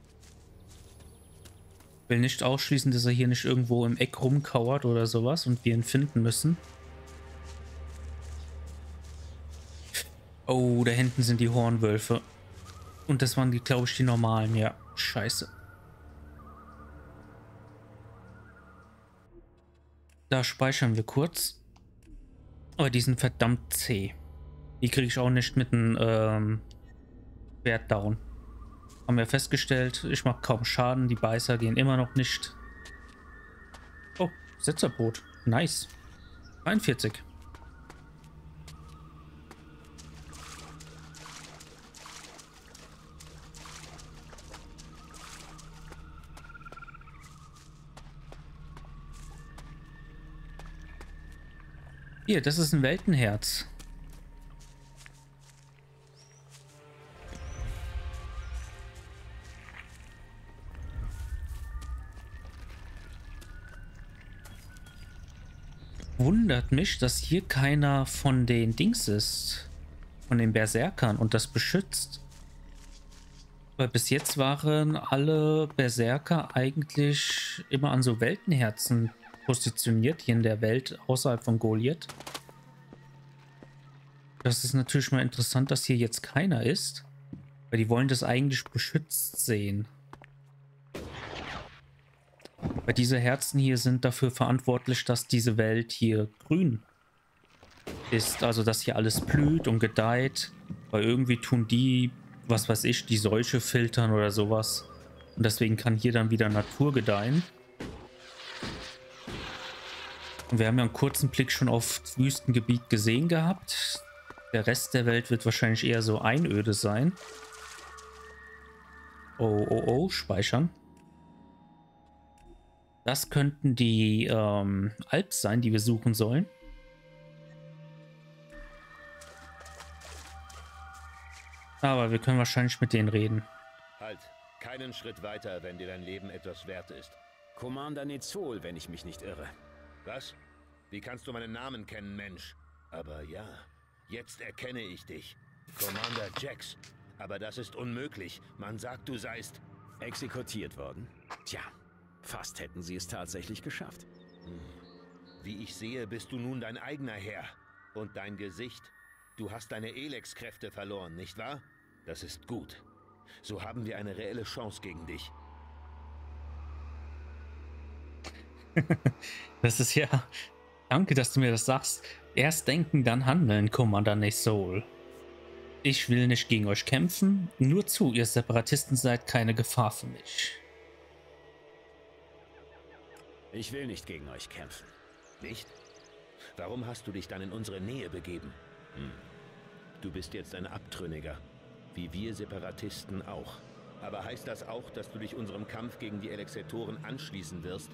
Will nicht ausschließen, dass er hier nicht irgendwo im Eck rumkauert oder sowas und wir ihn finden müssen. Oh, da hinten sind die Hornwölfe. Und das waren die, glaube ich, die normalen. Ja, scheiße. Da speichern wir kurz. Aber die sind verdammt zäh. Die kriege ich auch nicht mit einem ähm, Wert down. Haben wir festgestellt. Ich mache kaum Schaden. Die Beißer gehen immer noch nicht. Oh, Setzerbrot. Nice. einundvierzig. Hier, das ist ein Weltenherz. Wundert mich, dass hier keiner von den Dings ist. Von den Berserkern und das beschützt. Weil bis jetzt waren alle Berserker eigentlich immer an so Weltenherzen positioniert hier in der Welt außerhalb von Goliath. Das ist natürlich mal interessant, dass hier jetzt keiner ist, weil die wollen das eigentlich beschützt sehen. Weil diese Herzen hier sind dafür verantwortlich, dass diese Welt hier grün ist, also dass hier alles blüht und gedeiht, weil irgendwie tun die, was weiß ich, die Seuche filtern oder sowas und deswegen kann hier dann wieder Natur gedeihen. Und wir haben ja einen kurzen Blick schon auf das Wüstengebiet gesehen gehabt. Der Rest der Welt wird wahrscheinlich eher so Einöde sein. Oh, oh, oh, speichern. Das könnten die ähm, Alps sein, die wir suchen sollen. Aber wir können wahrscheinlich mit denen reden. Halt, keinen Schritt weiter, wenn dir dein Leben etwas wert ist. Commander Nezol, wenn ich mich nicht irre. Was? Wie kannst du meinen Namen kennen, Mensch? Aber ja, jetzt erkenne ich dich. Commander Jax. Aber das ist unmöglich. Man sagt, du seist... Exekutiert worden? Tja, fast hätten sie es tatsächlich geschafft. Hm. Wie ich sehe, bist du nun dein eigener Herr. Und dein Gesicht. Du hast deine Elex-Kräfte verloren, nicht wahr? Das ist gut. So haben wir eine reelle Chance gegen dich. Das ist ja... Danke, dass du mir das sagst. Erst denken, dann handeln, Commander Nesol. Ich will nicht gegen euch kämpfen. Nur zu, ihr Separatisten seid keine Gefahr für mich. Ich will nicht gegen euch kämpfen. Nicht? Warum hast du dich dann in unsere Nähe begeben? Hm. Du bist jetzt ein Abtrünniger. Wie wir Separatisten auch. Aber heißt das auch, dass du dich unserem Kampf gegen die Elexetoren anschließen wirst?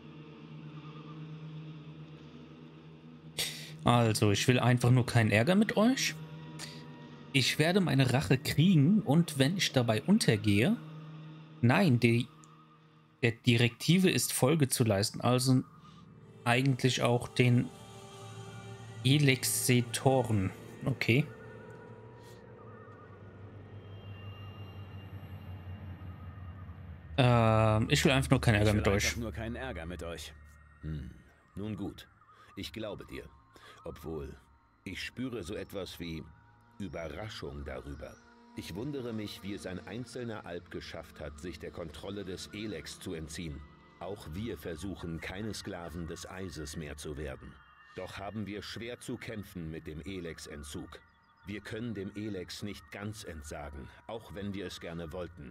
Also, ich will einfach nur keinen Ärger mit euch. Ich werde meine Rache kriegen und wenn ich dabei untergehe... Nein, die der Direktive ist Folge zu leisten, also eigentlich auch den Elexetoren. Okay. Ähm, ich will einfach nur keinen Ärger mit euch. Ich will einfach nur keinen Ärger mit euch. Hm. Nun gut, ich glaube dir. Obwohl, ich spüre so etwas wie Überraschung darüber. Ich wundere mich, wie es ein einzelner Alp geschafft hat, sich der Kontrolle des Elex zu entziehen. Auch wir versuchen, keine Sklaven des Eises mehr zu werden. Doch haben wir schwer zu kämpfen mit dem Elex-Entzug. Wir können dem Elex nicht ganz entsagen, auch wenn wir es gerne wollten.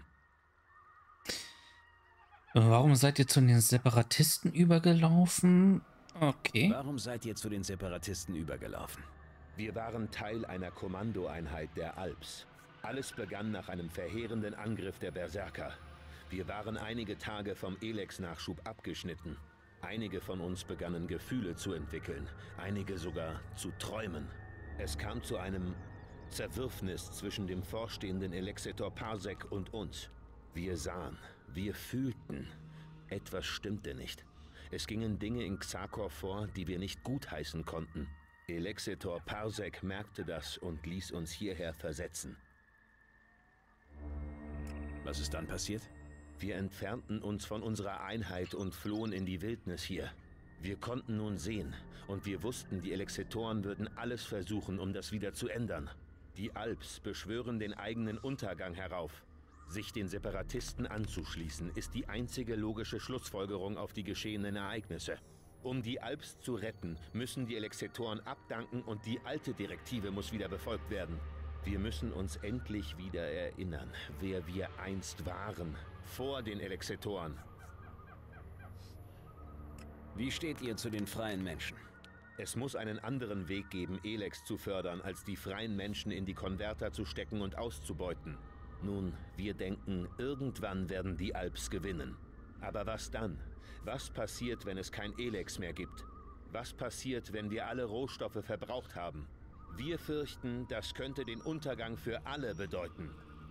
Warum seid ihr zu den Separatisten übergelaufen? Okay. Warum seid ihr zu den Separatisten übergelaufen? Wir waren Teil einer Kommandoeinheit der Alps. Alles begann nach einem verheerenden Angriff der Berserker. Wir waren einige Tage vom Elex-Nachschub abgeschnitten. Einige von uns begannen Gefühle zu entwickeln, einige sogar zu träumen. Es kam zu einem Zerwürfnis zwischen dem vorstehenden Elexetor Parsec und uns. Wir sahen, wir fühlten. Etwas stimmte nicht. Es gingen Dinge in Xakor vor, die wir nicht gutheißen konnten. Elexetor Parsec merkte das und ließ uns hierher versetzen. Was ist dann passiert? Wir entfernten uns von unserer Einheit und flohen in die Wildnis hier. Wir konnten nun sehen und wir wussten, die Elexetoren würden alles versuchen, um das wieder zu ändern. Die Alps beschwören den eigenen Untergang herauf. Sich den Separatisten anzuschließen, ist die einzige logische Schlussfolgerung auf die geschehenen Ereignisse. Um die Alps zu retten, müssen die Elexetoren abdanken und die alte Direktive muss wieder befolgt werden. Wir müssen uns endlich wieder erinnern, wer wir einst waren, vor den Elexetoren. Wie steht ihr zu den freien Menschen? Es muss einen anderen Weg geben, Elex zu fördern, als die freien Menschen in die Konverter zu stecken und auszubeuten. Nun, wir denken, irgendwann werden die Alps gewinnen. Aber was dann? Was passiert, wenn es kein Elex mehr gibt? Was passiert, wenn wir alle Rohstoffe verbraucht haben? Wir fürchten, das könnte den Untergang für alle bedeuten.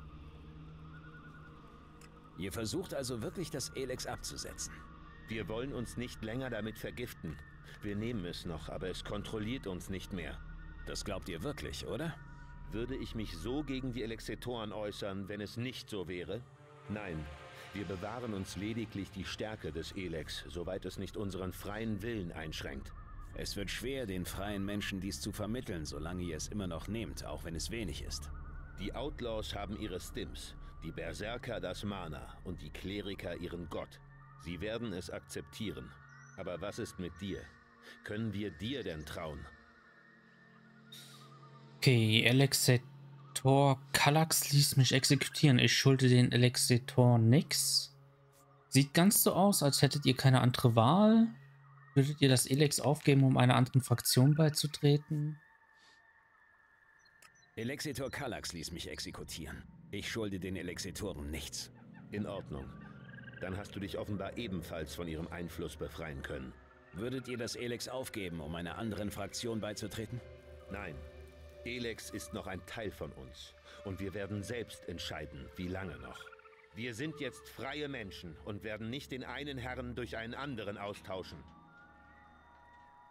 Ihr versucht also wirklich, das Elex abzusetzen? Wir wollen uns nicht länger damit vergiften. Wir nehmen es noch, aber es kontrolliert uns nicht mehr. Das glaubt ihr wirklich, oder? Würde ich mich so gegen die Elexetoren äußern, wenn es nicht so wäre? Nein, wir bewahren uns lediglich die Stärke des Elex, soweit es nicht unseren freien Willen einschränkt. Es wird schwer, den freien Menschen dies zu vermitteln, solange ihr es immer noch nehmt, auch wenn es wenig ist. Die Outlaws haben ihre Stims, die Berserker das Mana und die Kleriker ihren Gott. Sie werden es akzeptieren. Aber was ist mit dir? Können wir dir denn trauen? Okay, Elexetor Kallax ließ mich exekutieren. Ich schulde den Elexetor nix. Sieht ganz so aus, als hättet ihr keine andere Wahl. Würdet ihr das Elex aufgeben, um einer anderen Fraktion beizutreten? Elexetor Kallax ließ mich exekutieren. Ich schulde den Elexetoren nichts. In Ordnung. Dann hast du dich offenbar ebenfalls von ihrem Einfluss befreien können. Würdet ihr das Elex aufgeben, um einer anderen Fraktion beizutreten? Nein. Elex ist noch ein Teil von uns. Und wir werden selbst entscheiden, wie lange noch. Wir sind jetzt freie Menschen und werden nicht den einen Herrn durch einen anderen austauschen.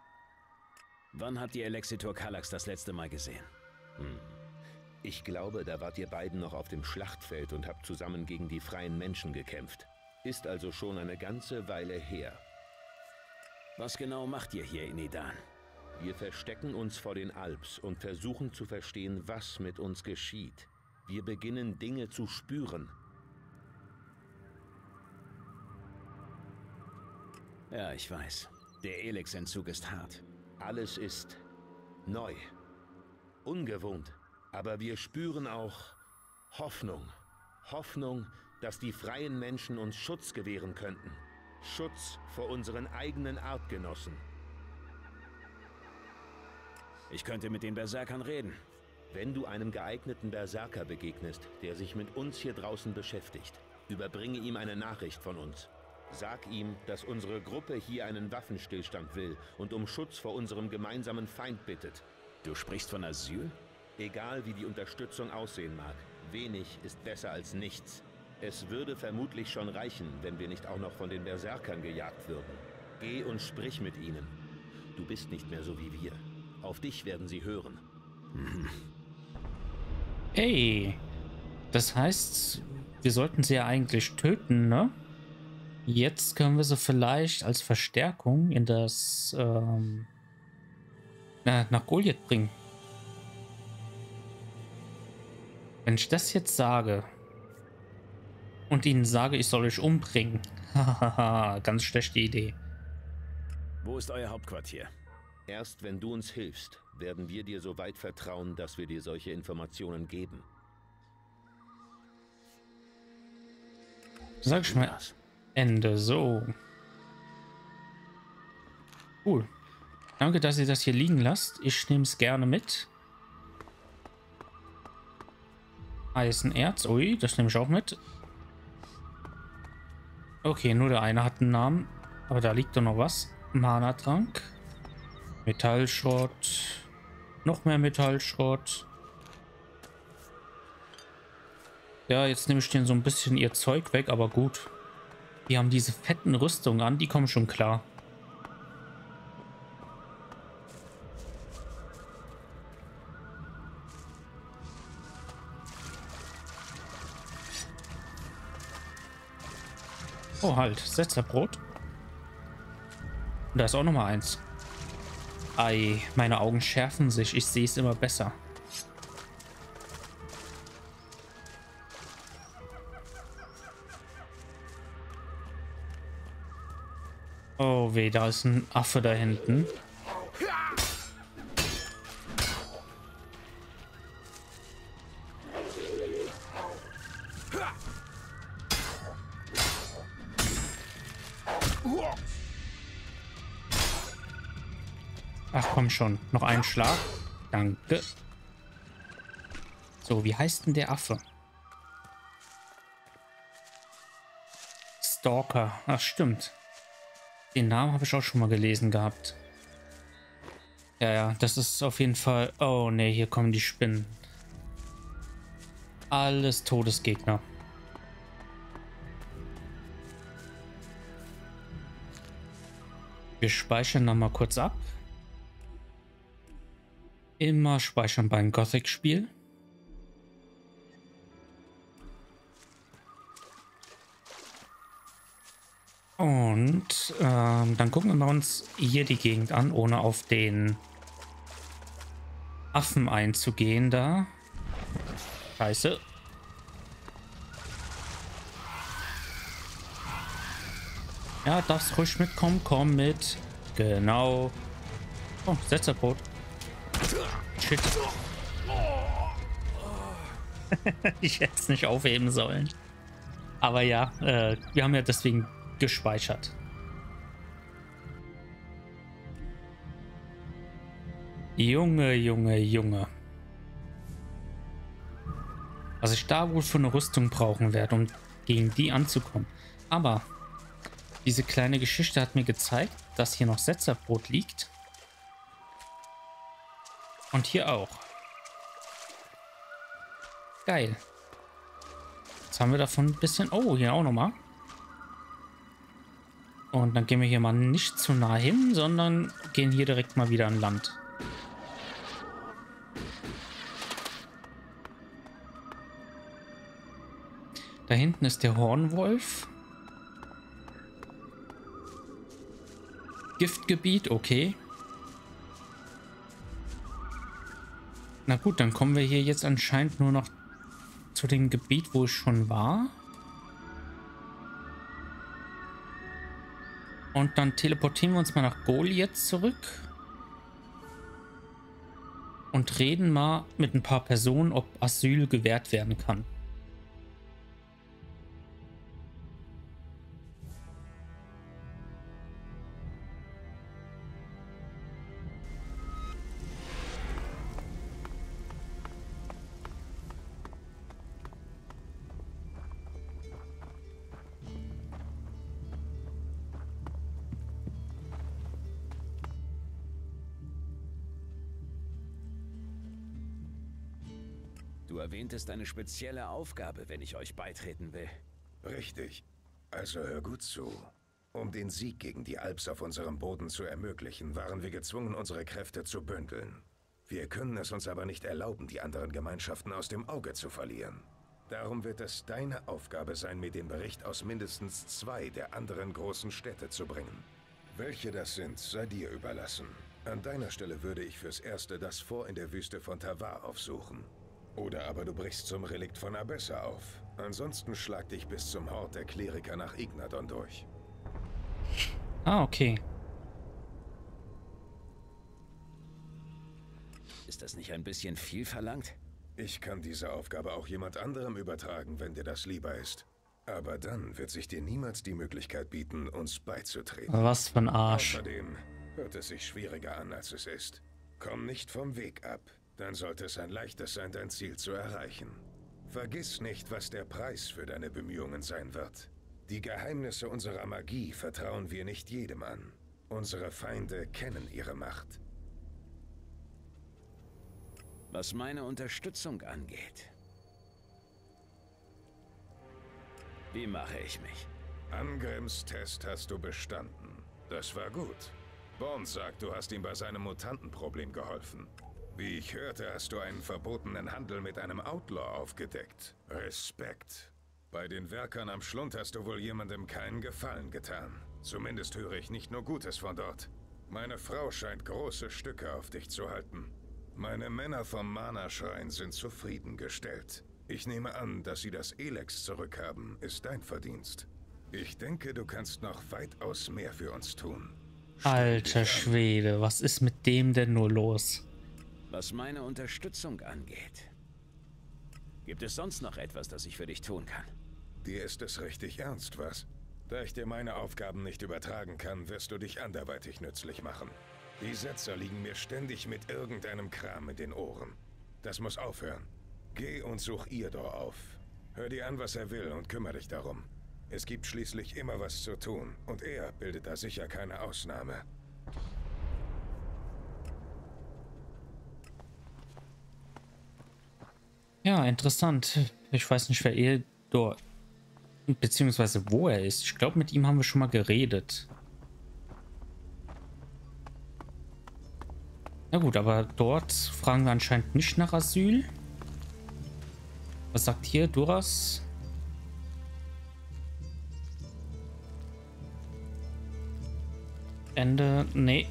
Wann habt ihr Elexitor Kallax das letzte Mal gesehen? Hm. Ich glaube, da wart ihr beiden noch auf dem Schlachtfeld und habt zusammen gegen die freien Menschen gekämpft. Ist also schon eine ganze Weile her. Was genau macht ihr hier in Idan? Wir verstecken uns vor den Alps und versuchen zu verstehen, was mit uns geschieht. Wir beginnen Dinge zu spüren. Ja, ich weiß. Der Elex-Entzug ist hart. Alles ist neu, ungewohnt. Aber wir spüren auch Hoffnung. Hoffnung, dass die freien Menschen uns Schutz gewähren könnten. Schutz vor unseren eigenen Artgenossen. Ich könnte mit den Berserkern reden. Wenn du einem geeigneten Berserker begegnest, der sich mit uns hier draußen beschäftigt, überbringe ihm eine Nachricht von uns. Sag ihm, dass unsere Gruppe hier einen Waffenstillstand will und um Schutz vor unserem gemeinsamen Feind bittet. Du sprichst von Asyl? Egal wie die Unterstützung aussehen mag, wenig ist besser als nichts. Es würde vermutlich schon reichen, wenn wir nicht auch noch von den Berserkern gejagt würden. Geh und sprich mit ihnen. Du bist nicht mehr so wie wir. Auf dich werden sie hören. Hey, das heißt, wir sollten sie ja eigentlich töten, ne? Jetzt können wir sie vielleicht als Verstärkung in das, ähm, na, nach Goliath bringen. Wenn ich das jetzt sage und ihnen sage, ich soll euch umbringen, hahaha, ganz schlechte Idee. Wo ist euer Hauptquartier? Erst wenn du uns hilfst, werden wir dir so weit vertrauen, dass wir dir solche Informationen geben. Sag ich mal Ende, so. Cool. Danke, dass ihr das hier liegen lasst. Ich nehme es gerne mit. Eisenerz, ui, das nehme ich auch mit. Okay, nur der eine hat einen Namen, aber da liegt doch noch was. Mana-Trank. Metallschrott. Noch mehr Metallschrott. Ja, jetzt nehme ich denen so ein bisschen ihr Zeug weg, aber gut. Die haben diese fetten Rüstungen an, die kommen schon klar. Oh, halt, Setzerbrot. Und da ist auch noch mal eins. Ei, meine Augen schärfen sich. Ich sehe es immer besser. Oh weh, da ist ein Affe da hinten. Ach komm schon, noch einen Schlag. Danke. So, wie heißt denn der Affe? Stalker. Ach stimmt. Den Namen habe ich auch schon mal gelesen gehabt. Ja, ja, das ist auf jeden Fall... Oh ne, hier kommen die Spinnen. Alles Todesgegner. Wir speichern noch mal kurz ab. Immer speichern beim Gothic-Spiel. Und ähm, dann gucken wir uns hier die Gegend an, ohne auf den Affen einzugehen da. Scheiße. Ja, darfst ruhig mitkommen, komm mit. Genau. Oh, Setzerbrot. Shit. Ich hätte es nicht aufheben sollen. Aber ja, äh, wir haben ja deswegen gespeichert. Junge, Junge, Junge. Was ich da wohl für eine Rüstung brauchen werde, um gegen die anzukommen. Aber diese kleine Geschichte hat mir gezeigt, dass hier noch Setzerbrot liegt. Und hier auch. Geil. Jetzt haben wir davon ein bisschen... Oh, hier auch nochmal. Und dann gehen wir hier mal nicht zu nah hin, sondern gehen hier direkt mal wieder an Land. Da hinten ist der Hornwolf. Giftgebiet, okay. Na gut, dann kommen wir hier jetzt anscheinend nur noch zu dem Gebiet, wo ich schon war. Und dann teleportieren wir uns mal nach Goliath zurück. Und reden mal mit ein paar Personen, ob Asyl gewährt werden kann. Du erwähntest eine spezielle Aufgabe, wenn ich euch beitreten will. Richtig. Also hör gut zu. Um den Sieg gegen die Alps auf unserem Boden zu ermöglichen, waren wir gezwungen, unsere Kräfte zu bündeln. Wir können es uns aber nicht erlauben, die anderen Gemeinschaften aus dem Auge zu verlieren. Darum wird es deine Aufgabe sein, mir den Bericht aus mindestens zwei der anderen großen Städte zu bringen. Welche das sind, sei dir überlassen. An deiner Stelle würde ich fürs Erste das Fort in der Wüste von Tavar aufsuchen. Oder aber du brichst zum Relikt von Abessa auf. Ansonsten schlag dich bis zum Hort der Kleriker nach Ignadon durch. Ah, okay. Ist das nicht ein bisschen viel verlangt? Ich kann diese Aufgabe auch jemand anderem übertragen, wenn dir das lieber ist. Aber dann wird sich dir niemals die Möglichkeit bieten, uns beizutreten. Was für ein Arsch. Außerdem hört es sich schwieriger an, als es ist. Komm nicht vom Weg ab. Dann sollte es ein leichtes sein, dein Ziel zu erreichen. Vergiss nicht, was der Preis für deine Bemühungen sein wird. Die Geheimnisse unserer Magie vertrauen wir nicht jedem an. Unsere Feinde kennen ihre Macht. Was meine Unterstützung angeht. Wie mache ich mich? Angrims Test hast du bestanden. Das war gut. Bond sagt, du hast ihm bei seinem Mutantenproblem geholfen. Wie ich hörte, hast du einen verbotenen Handel mit einem Outlaw aufgedeckt. Respekt. Bei den Werkern am Schlund hast du wohl jemandem keinen Gefallen getan. Zumindest höre ich nicht nur Gutes von dort. Meine Frau scheint große Stücke auf dich zu halten. Meine Männer vom Mana-Schrein sind zufriedengestellt. Ich nehme an, dass sie das Elex zurückhaben, ist dein Verdienst. Ich denke, du kannst noch weitaus mehr für uns tun. Alter Schwede, was ist mit dem denn nur los? Was meine Unterstützung angeht. Gibt es sonst noch etwas, das ich für dich tun kann? Dir ist es richtig ernst, was? Da ich dir meine Aufgaben nicht übertragen kann, wirst du dich anderweitig nützlich machen. Die Setzer liegen mir ständig mit irgendeinem Kram in den Ohren. Das muss aufhören. Geh und such Irdor auf. Hör dir an, was er will und kümmere dich darum. Es gibt schließlich immer was zu tun und er bildet da sicher keine Ausnahme. Ja, interessant. Ich weiß nicht, wer er dort, beziehungsweise wo er ist. Ich glaube, mit ihm haben wir schon mal geredet. Na gut, aber dort fragen wir anscheinend nicht nach Asyl. Was sagt hier Duras? Ende, nee.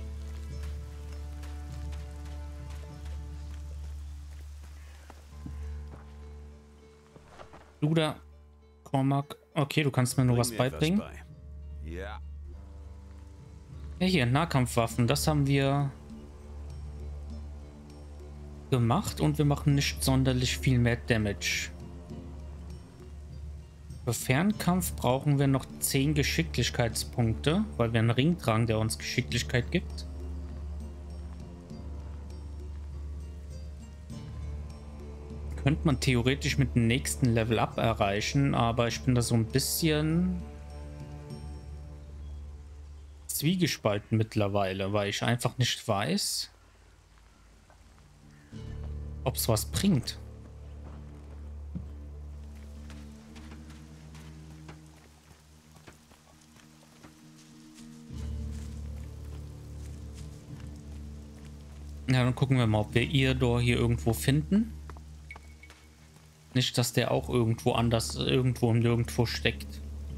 Luda, Cormac, okay, du kannst mir nur was beibringen. Bei. Ja. Ja, hier, Nahkampfwaffen, das haben wir gemacht und wir machen nicht sonderlich viel mehr Damage. Für Fernkampf brauchen wir noch zehn Geschicklichkeitspunkte, weil wir einen Ring tragen, der uns Geschicklichkeit gibt. Könnte man theoretisch mit dem nächsten Level Up erreichen, aber ich bin da so ein bisschen zwiegespalten mittlerweile, weil ich einfach nicht weiß, ob es was bringt. Ja, dann gucken wir mal, ob wir Irdor hier irgendwo finden. Nicht, dass der auch irgendwo anders, irgendwo und nirgendwo steckt.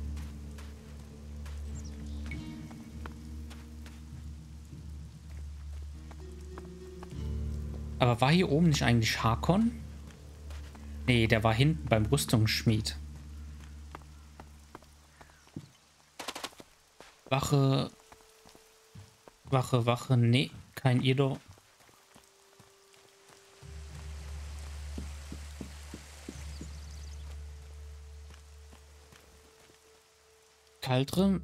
Aber war hier oben nicht eigentlich Hakon? Nee, der war hinten beim Rüstungsschmied. Wache. Wache, Wache. Nee, kein Edo. Kaldre.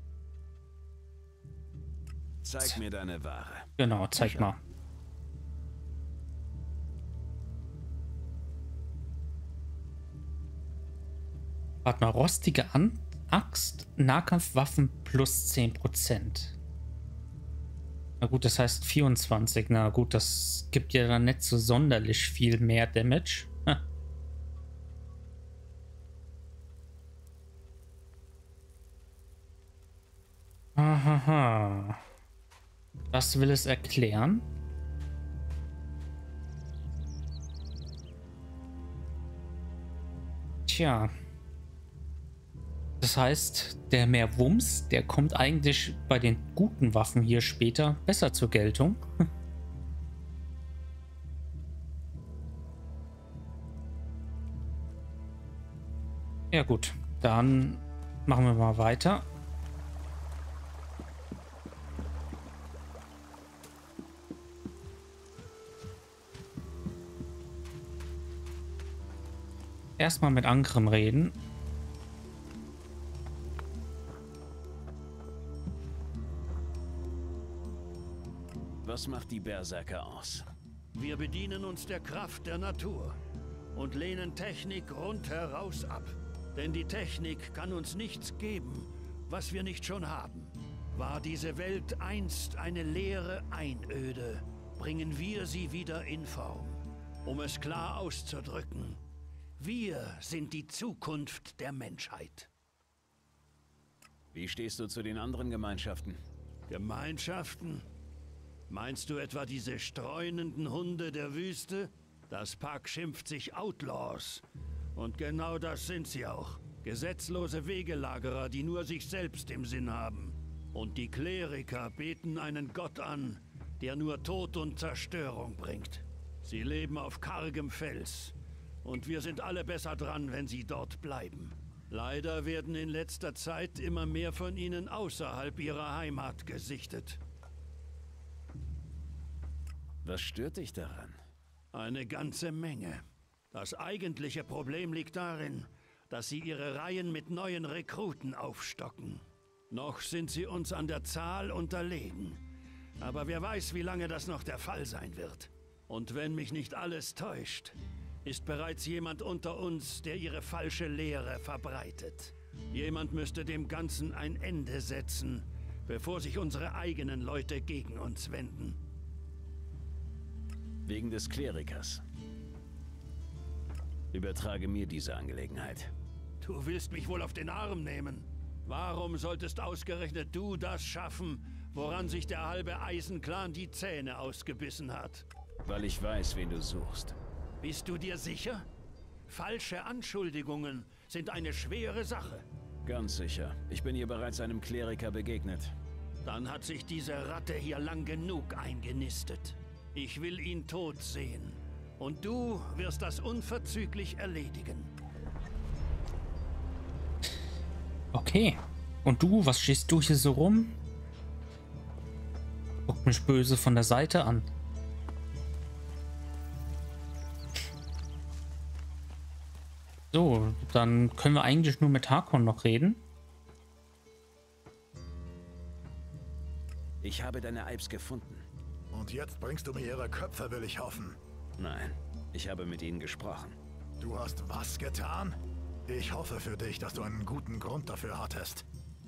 Zeig mir deine Ware. Genau, zeig Sicher. mal. Warte mal, rostige An Axt, Nahkampfwaffen plus zehn Prozent. Na gut, das heißt vierundzwanzig. Na gut, das gibt ja dann nicht so sonderlich viel mehr Damage. Ha. Ahaha. Das will es erklären. Tja. Das heißt, der mehr Wumms, der kommt eigentlich bei den guten Waffen hier später besser zur Geltung. Ja gut, dann machen wir mal weiter. Erstmal mit Ankrem reden. Was macht die Berserker aus? Wir bedienen uns der Kraft der Natur und lehnen Technik rundheraus ab. Denn die Technik kann uns nichts geben, was wir nicht schon haben. War diese Welt einst eine leere Einöde, bringen wir sie wieder in Form. Um es klar auszudrücken, wir sind die Zukunft der Menschheit. Wie stehst du zu den anderen Gemeinschaften? Gemeinschaften? Meinst du etwa diese streunenden Hunde der Wüste? Das Pack schimpft sich Outlaws. Und genau das sind sie auch. Gesetzlose Wegelagerer, die nur sich selbst im Sinn haben. Und die Kleriker beten einen Gott an, der nur Tod und Zerstörung bringt. Sie leben auf kargem Fels. Und wir sind alle besser dran, wenn sie dort bleiben. Leider werden in letzter Zeit immer mehr von ihnen außerhalb ihrer Heimat gesichtet. Was stört dich daran? Eine ganze Menge. Das eigentliche Problem liegt darin, dass sie ihre Reihen mit neuen Rekruten aufstocken. Noch sind sie uns an der Zahl unterlegen. Aber wer weiß, wie lange das noch der Fall sein wird. Und wenn mich nicht alles täuscht, ist bereits jemand unter uns, der ihre falsche Lehre verbreitet. Jemand müsste dem Ganzen ein Ende setzen, bevor sich unsere eigenen Leute gegen uns wenden. Wegen des Klerikers. Übertrage mir diese Angelegenheit. Du willst mich wohl auf den Arm nehmen. Warum solltest ausgerechnet du das schaffen, woran sich der halbe Eisenclan die Zähne ausgebissen hat? Weil ich weiß, wen du suchst. Bist du dir sicher? Falsche Anschuldigungen sind eine schwere Sache. Ganz sicher. Ich bin hier bereits einem Kleriker begegnet. Dann hat sich diese Ratte hier lang genug eingenistet. Ich will ihn tot sehen. Und du wirst das unverzüglich erledigen. Okay. Und du, was stehst du hier so rum? Guck mich böse von der Seite an. So, dann können wir eigentlich nur mit Hakon noch reden. Ich habe deine Alps gefunden. Und jetzt bringst du mir ihre Köpfe, will ich hoffen. Nein, ich habe mit ihnen gesprochen. Du hast was getan? Ich hoffe für dich, dass du einen guten Grund dafür hattest.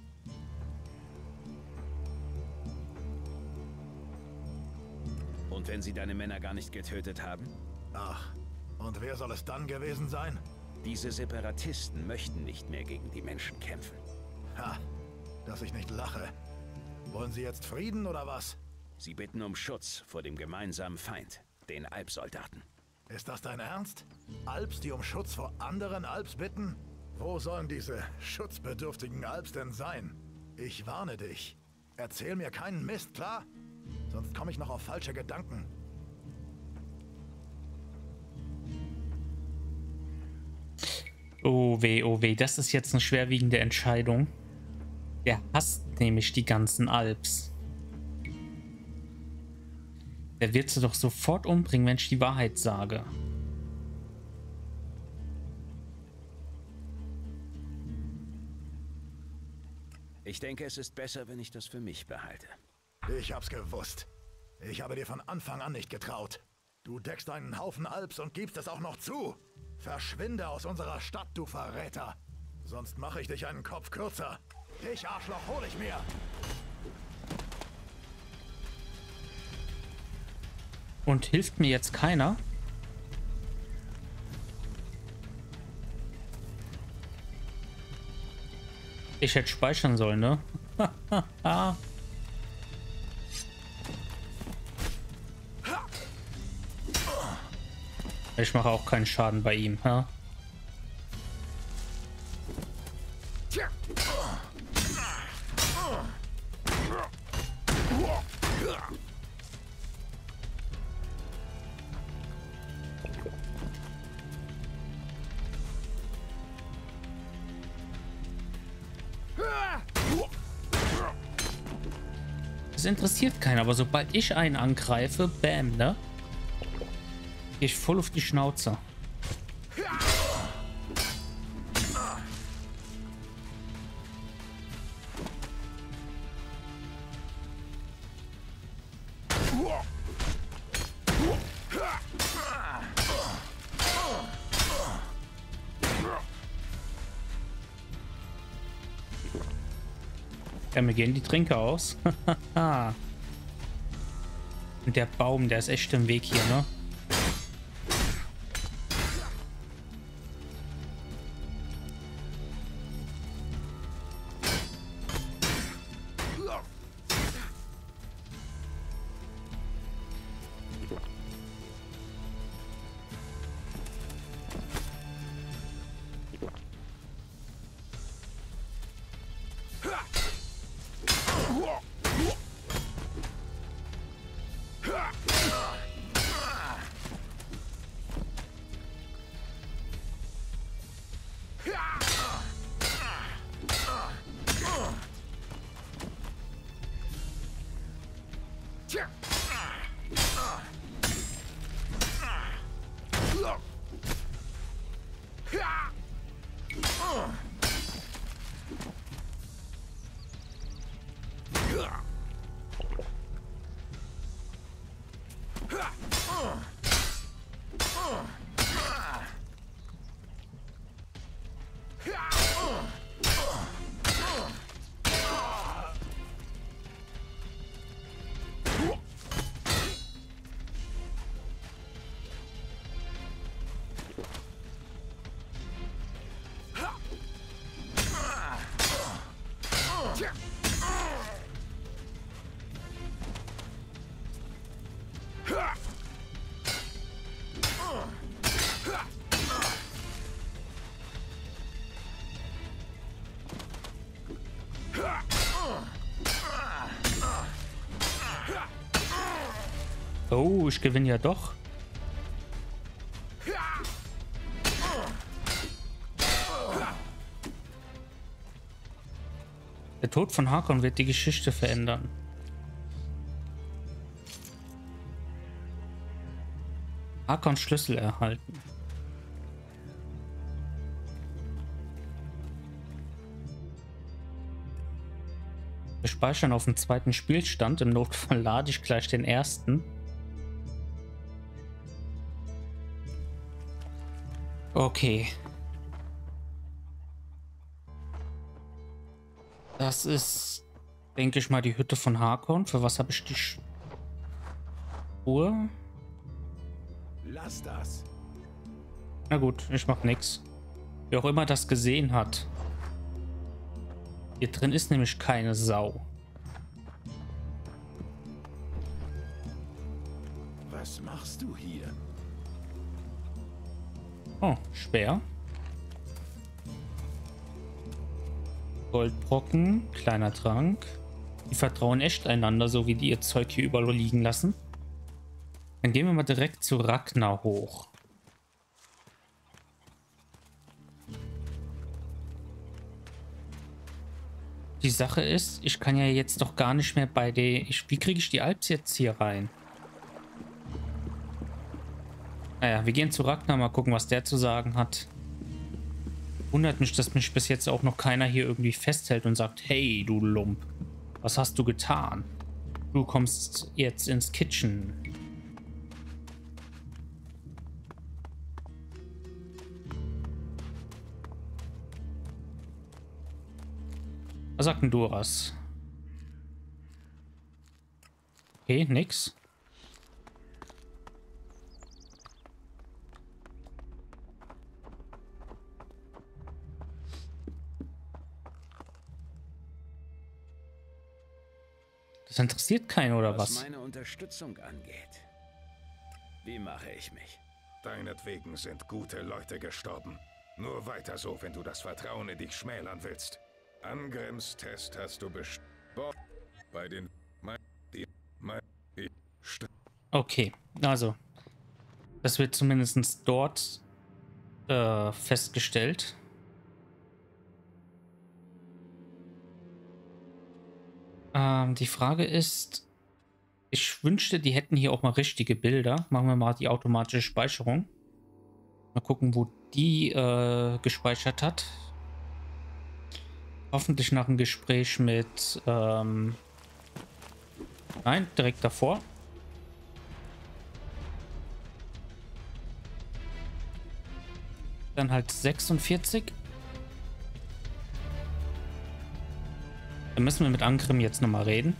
Und wenn sie deine Männer gar nicht getötet haben? Ach, und wer soll es dann gewesen sein? Diese Separatisten möchten nicht mehr gegen die Menschen kämpfen. Ha, dass ich nicht lache. Wollen sie jetzt Frieden oder was? Sie bitten um Schutz vor dem gemeinsamen Feind, den Alpsoldaten. Ist das dein Ernst? Alps, die um Schutz vor anderen Alps bitten? Wo sollen diese schutzbedürftigen Alps denn sein? Ich warne dich. Erzähl mir keinen Mist, klar? Sonst komme ich noch auf falsche Gedanken. Oh weh, oh weh, das ist jetzt eine schwerwiegende Entscheidung. Der hasst nämlich die ganzen Alps. Der wird sie doch sofort umbringen, wenn ich die Wahrheit sage. Ich denke, es ist besser, wenn ich das für mich behalte. Ich hab's gewusst. Ich habe dir von Anfang an nicht getraut. Du deckst einen Haufen Alps und gibst es auch noch zu. Verschwinde aus unserer Stadt, du Verräter. Sonst mache ich dich einen Kopf kürzer. Dich, Arschloch, hol ich mir. Und hilft mir jetzt keiner? Ich hätte speichern sollen, ne? Ich mache auch keinen Schaden bei ihm, ha? Das interessiert keinen, aber sobald ich einen angreife, bam, ne? Gehe ich voll auf die Schnauze. Ja, mir gehen die Tränke aus. Und der Baum, der ist echt im Weg hier, ne? Oh, ich gewinne ja doch. Der Tod von Hakon wird die Geschichte verändern. Hakons Schlüssel erhalten. Wir speichern auf dem zweiten Spielstand. Im Notfall lade ich gleich den ersten. Okay. Das ist, denke ich mal, die Hütte von Hakon. Für was habe ich die Spur? Lass das. Na gut, ich mach nix. Wer auch immer das gesehen hat. Hier drin ist nämlich keine Sau. Was machst du hier? Oh, schwer. Goldbrocken, kleiner Trank. Die vertrauen echt einander, so wie die ihr Zeug hier überall liegen lassen. Dann gehen wir mal direkt zu Ragnar hoch. Die Sache ist, ich kann ja jetzt doch gar nicht mehr bei der... Ich, wie kriege ich die Alps jetzt hier rein? Naja, wir gehen zu Ragnar, mal gucken, was der zu sagen hat. Wundert mich, dass mich bis jetzt auch noch keiner hier irgendwie festhält und sagt, hey, du Lump, was hast du getan? Du kommst jetzt ins Kitchen. Was sagt denn Duras? Okay, nix. Das interessiert keinen, oder was? Was meine Unterstützung angeht. Wie mache ich mich? Deinetwegen sind gute Leute gestorben. Nur weiter so, wenn du das Vertrauen in dich schmälern willst. Angrims Test hast du best... Bei den... Okay, also. Das wird zumindest dort äh, festgestellt. Ähm, die Frage ist, ich wünschte, die hätten hier auch mal richtige Bilder. Machen wir mal die automatische Speicherung. Mal gucken, wo die äh, gespeichert hat. Hoffentlich nach einem Gespräch mit... Ähm Nein, direkt davor. Dann halt sechsundvierzig. Dann müssen wir mit Angrim jetzt nochmal reden.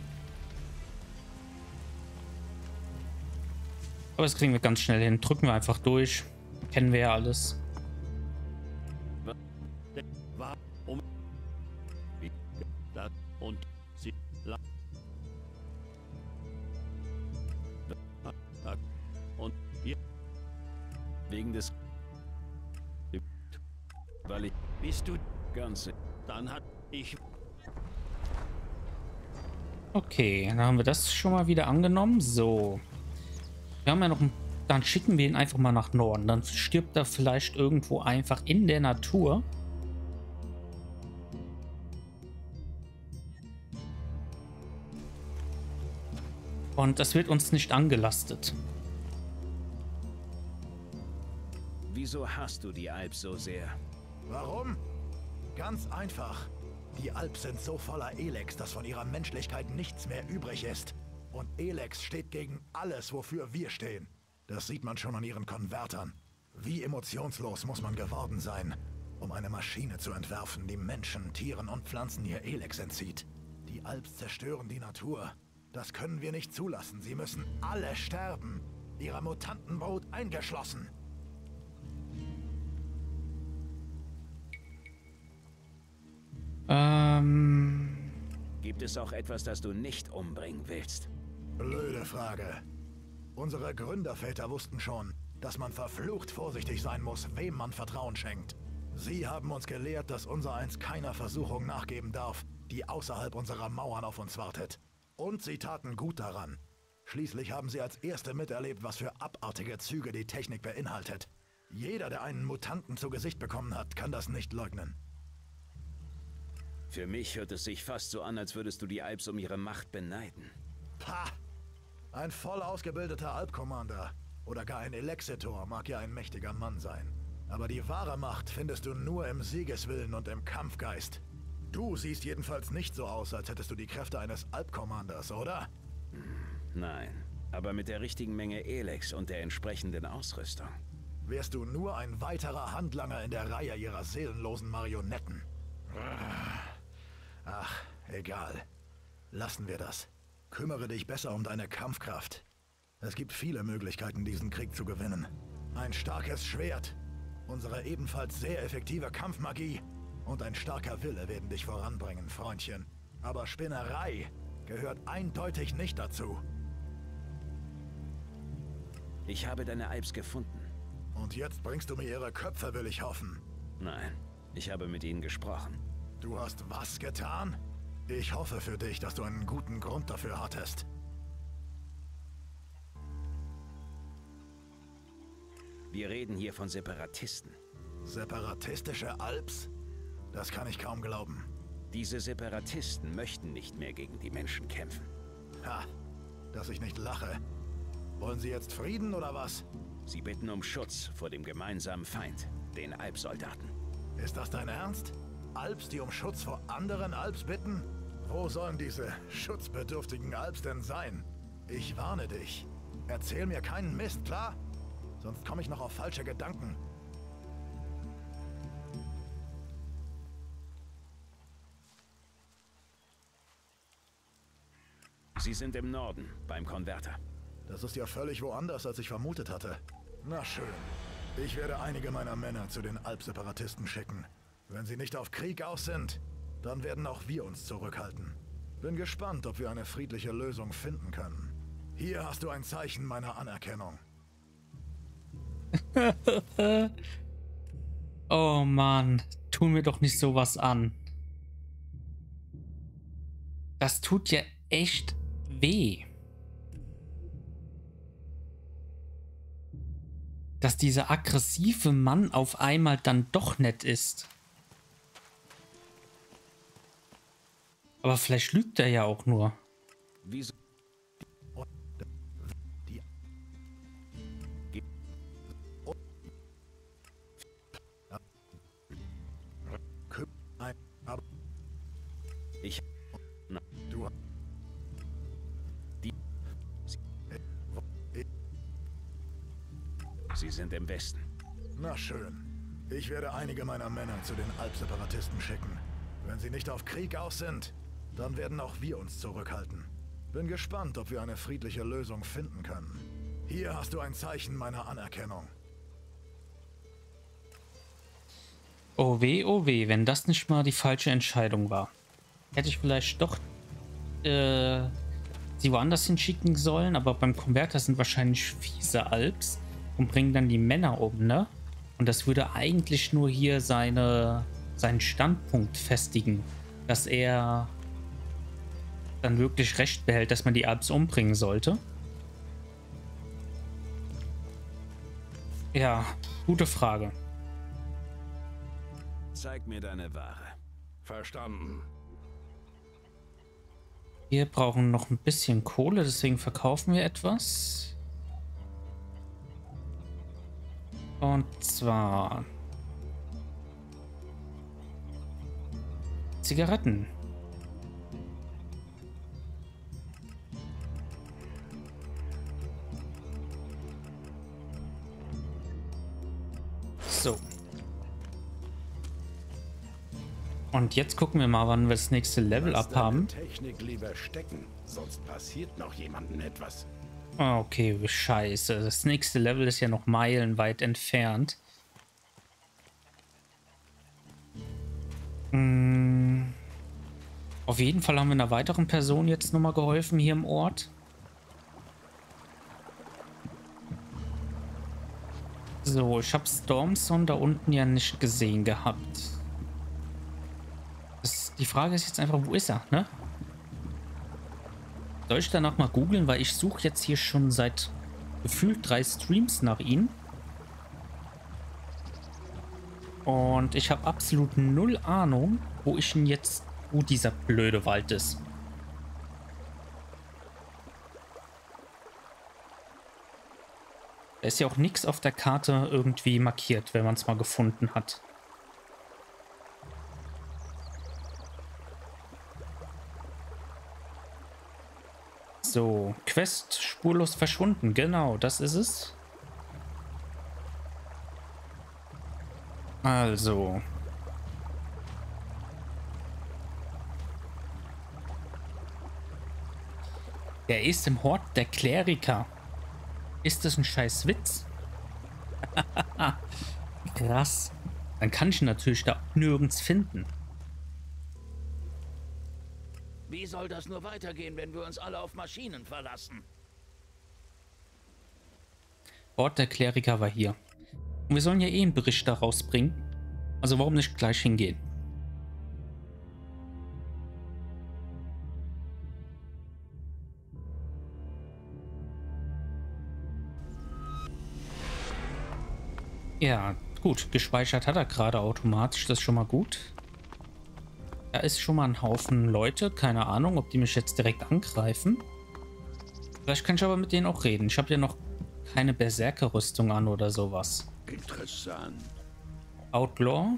Aber das kriegen wir ganz schnell hin. Drücken wir einfach durch. Kennen wir ja alles. Und sie und wir Wegen des... Weil ich... bist du Ganz... dann hat ich... Okay, dann haben wir das schon mal wieder angenommen. So. Wir haben ja noch ein... Dann schicken wir ihn einfach mal nach Norden. Dann stirbt er vielleicht irgendwo einfach in der Natur. Und das wird uns nicht angelastet. Wieso hast du die Alps so sehr? Warum? Ganz einfach. Die Alps sind so voller Elex, dass von ihrer Menschlichkeit nichts mehr übrig ist. Und Elex steht gegen alles, wofür wir stehen. Das sieht man schon an ihren Konvertern. Wie emotionslos muss man geworden sein, um eine Maschine zu entwerfen, die Menschen, Tieren und Pflanzen ihr Elex entzieht. Die Alps zerstören die Natur. Das können wir nicht zulassen. Sie müssen alle sterben. Ihre Mutantenbrut eingeschlossen. Ähm... Gibt es auch etwas, das du nicht umbringen willst? Blöde Frage. Unsere Gründerväter wussten schon, dass man verflucht vorsichtig sein muss, wem man Vertrauen schenkt. Sie haben uns gelehrt, dass unsereins keiner Versuchung nachgeben darf, die außerhalb unserer Mauern auf uns wartet. Und sie taten gut daran. Schließlich haben sie als Erste miterlebt, was für abartige Züge die Technik beinhaltet. Jeder, der einen Mutanten zu Gesicht bekommen hat, kann das nicht leugnen. Für mich hört es sich fast so an, als würdest du die Alps um ihre Macht beneiden. Pah! Ein voll ausgebildeter Alp-Commander oder gar ein Elexitor mag ja ein mächtiger Mann sein. Aber die wahre Macht findest du nur im Siegeswillen und im Kampfgeist. Du siehst jedenfalls nicht so aus, als hättest du die Kräfte eines Alp-Commanders, oder? Nein, aber mit der richtigen Menge Elex und der entsprechenden Ausrüstung. Wärst du nur ein weiterer Handlanger in der Reihe ihrer seelenlosen Marionetten. Ach, egal. Lassen wir das. Kümmere dich besser um deine Kampfkraft. Es gibt viele Möglichkeiten, diesen Krieg zu gewinnen. Ein starkes Schwert, unsere ebenfalls sehr effektive Kampfmagie und ein starker Wille werden dich voranbringen, Freundchen. Aber Spinnerei gehört eindeutig nicht dazu. Ich habe deine Alps gefunden. Und jetzt bringst du mir ihre Köpfe, will ich hoffen. Nein, ich habe mit ihnen gesprochen. Du hast was getan? Ich hoffe für dich, dass du einen guten Grund dafür hattest. Wir reden hier von Separatisten. Separatistische Alps? Das kann ich kaum glauben. Diese Separatisten möchten nicht mehr gegen die Menschen kämpfen. Ha, dass ich nicht lache. Wollen sie jetzt Frieden oder was? Sie bitten um Schutz vor dem gemeinsamen Feind, den Alpsoldaten. Ist das dein Ernst? Alps, die um Schutz vor anderen Alps bitten? Wo sollen diese schutzbedürftigen Alps denn sein? Ich warne dich. Erzähl mir keinen Mist, klar? Sonst komme ich noch auf falsche Gedanken. Sie sind im Norden, beim Konverter. Das ist ja völlig woanders, als ich vermutet hatte. Na schön. Ich werde einige meiner Männer zu den Alpseparatisten schicken. Wenn sie nicht auf Krieg aus sind, dann werden auch wir uns zurückhalten. Bin gespannt, ob wir eine friedliche Lösung finden können. Hier hast du ein Zeichen meiner Anerkennung. Oh Mann, tu mir doch nicht sowas an. Das tut ja echt weh. Dass dieser aggressive Mann auf einmal dann doch nett ist. Aber vielleicht lügt er ja auch nur. Wieso? Ich. Na, du. Die. Sie sind im Westen. Na schön. Ich werde einige meiner Männer zu den Alpseparatisten schicken. Wenn sie nicht auf Krieg aus sind, dann werden auch wir uns zurückhalten. Bin gespannt, ob wir eine friedliche Lösung finden können. Hier hast du ein Zeichen meiner Anerkennung. Oh weh, oh weh, wenn das nicht mal die falsche Entscheidung war. Hätte ich vielleicht doch äh, sie woanders hinschicken sollen, aber beim Konverter sind wahrscheinlich fiese Alps und bringen dann die Männer um, ne? Und das würde eigentlich nur hier seine, seinen Standpunkt festigen, dass er dann wirklich recht behält, dass man die Alps umbringen sollte. Ja, gute Frage. Zeig mir deine Ware. Verstanden. Wir brauchen noch ein bisschen Kohle, deswegen verkaufen wir etwas. Und zwar Zigaretten. So. Und jetzt gucken wir mal, wann wir das nächste Level up haben. Technik lieber stecken, sonst passiert noch jemandem etwas. Okay, scheiße. Das nächste Level ist ja noch meilenweit entfernt. Hm. Auf jeden Fall haben wir einer weiteren Person jetzt nochmal geholfen hier im Ort. So, ich habe Stormson da unten ja nicht gesehen gehabt. Das, die Frage ist jetzt einfach, wo ist er, ne? Soll ich danach mal googeln, weil ich suche jetzt hier schon seit gefühlt drei Streams nach ihm. Und ich habe absolut null Ahnung, wo ich ihn jetzt, wo dieser blöde Wald ist. Da ist ja auch nichts auf der Karte irgendwie markiert, wenn man es mal gefunden hat. So, Quest spurlos verschwunden. Genau, das ist es. Also. Er ist im Hort der Kleriker. Ist das ein scheiß Witz? Krass. Dann kann ich ihn natürlich da nirgends finden. Wie soll das nur weitergehen, wenn wir uns alle auf Maschinen verlassen? Ort der Kleriker war hier. Und wir sollen ja eh einen Bericht da rausbringen. Also warum nicht gleich hingehen? Ja, gut. Gespeichert hat er gerade automatisch. Das ist schon mal gut. Da ist schon mal ein Haufen Leute. Keine Ahnung, ob die mich jetzt direkt angreifen. Vielleicht kann ich aber mit denen auch reden. Ich habe ja noch keine Berserker-Rüstung an oder sowas. Interessant. Outlaw.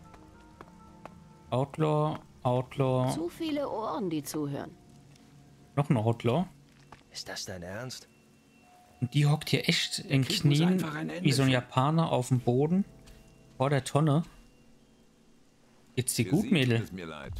Outlaw. Outlaw. Zu viele Ohren, die zuhören. Noch ein Outlaw. Ist das dein Ernst? Und die hockt hier echt in Knien wie so ein Japaner auf dem Boden vor der Tonne. Geht's dir gut, Mädel? Es mir leid.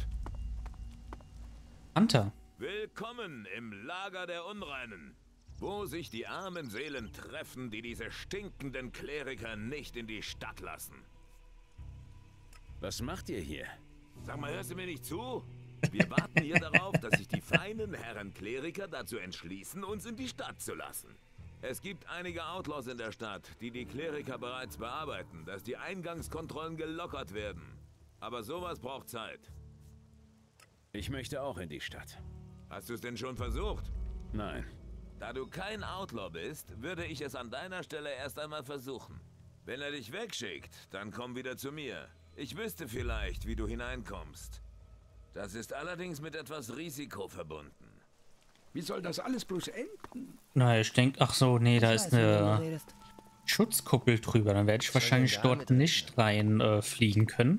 Hunter. Willkommen im Lager der Unreinen, wo sich die armen Seelen treffen, die diese stinkenden Kleriker nicht in die Stadt lassen. Was macht ihr hier? Sag mal, hörst du mir nicht zu? Wir warten hier darauf, dass sich die feinen Herren Kleriker dazu entschließen, uns in die Stadt zu lassen. Es gibt einige Outlaws in der Stadt, die die Kleriker bereits bearbeiten, dass die Eingangskontrollen gelockert werden. Aber sowas braucht Zeit. Ich möchte auch in die Stadt. Hast du es denn schon versucht? Nein. Da du kein Outlaw bist, würde ich es an deiner Stelle erst einmal versuchen. Wenn er dich wegschickt, dann komm wieder zu mir. Ich wüsste vielleicht, wie du hineinkommst. Das ist allerdings mit etwas Risiko verbunden. Wie soll das alles bloß enden? Na, ich denke, ach so, nee, da ist eine Schutzkuppel drüber. Dann werde ich wahrscheinlich dort nicht rein äh, fliegen können.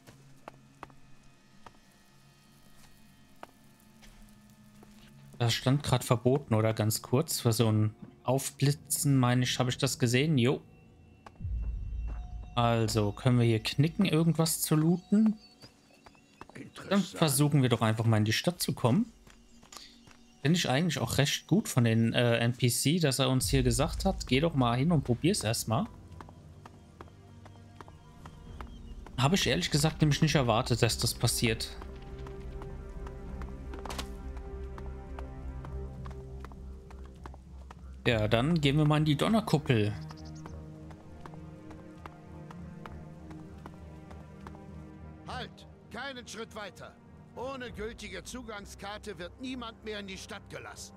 Das stand gerade verboten, oder ganz kurz. Für so ein Aufblitzen, meine ich, habe ich das gesehen. Jo. Also, können wir hier knicken, irgendwas zu looten? Dann versuchen wir doch einfach mal in die Stadt zu kommen. Finde ich eigentlich auch recht gut von den äh, N P C, dass er uns hier gesagt hat, geh doch mal hin und probier's erstmal. Habe ich ehrlich gesagt nämlich nicht erwartet, dass das passiert. Ja, dann gehen wir mal in die Donnerkuppel. Halt! Keinen Schritt weiter! Ohne gültige Zugangskarte wird niemand mehr in die Stadt gelassen.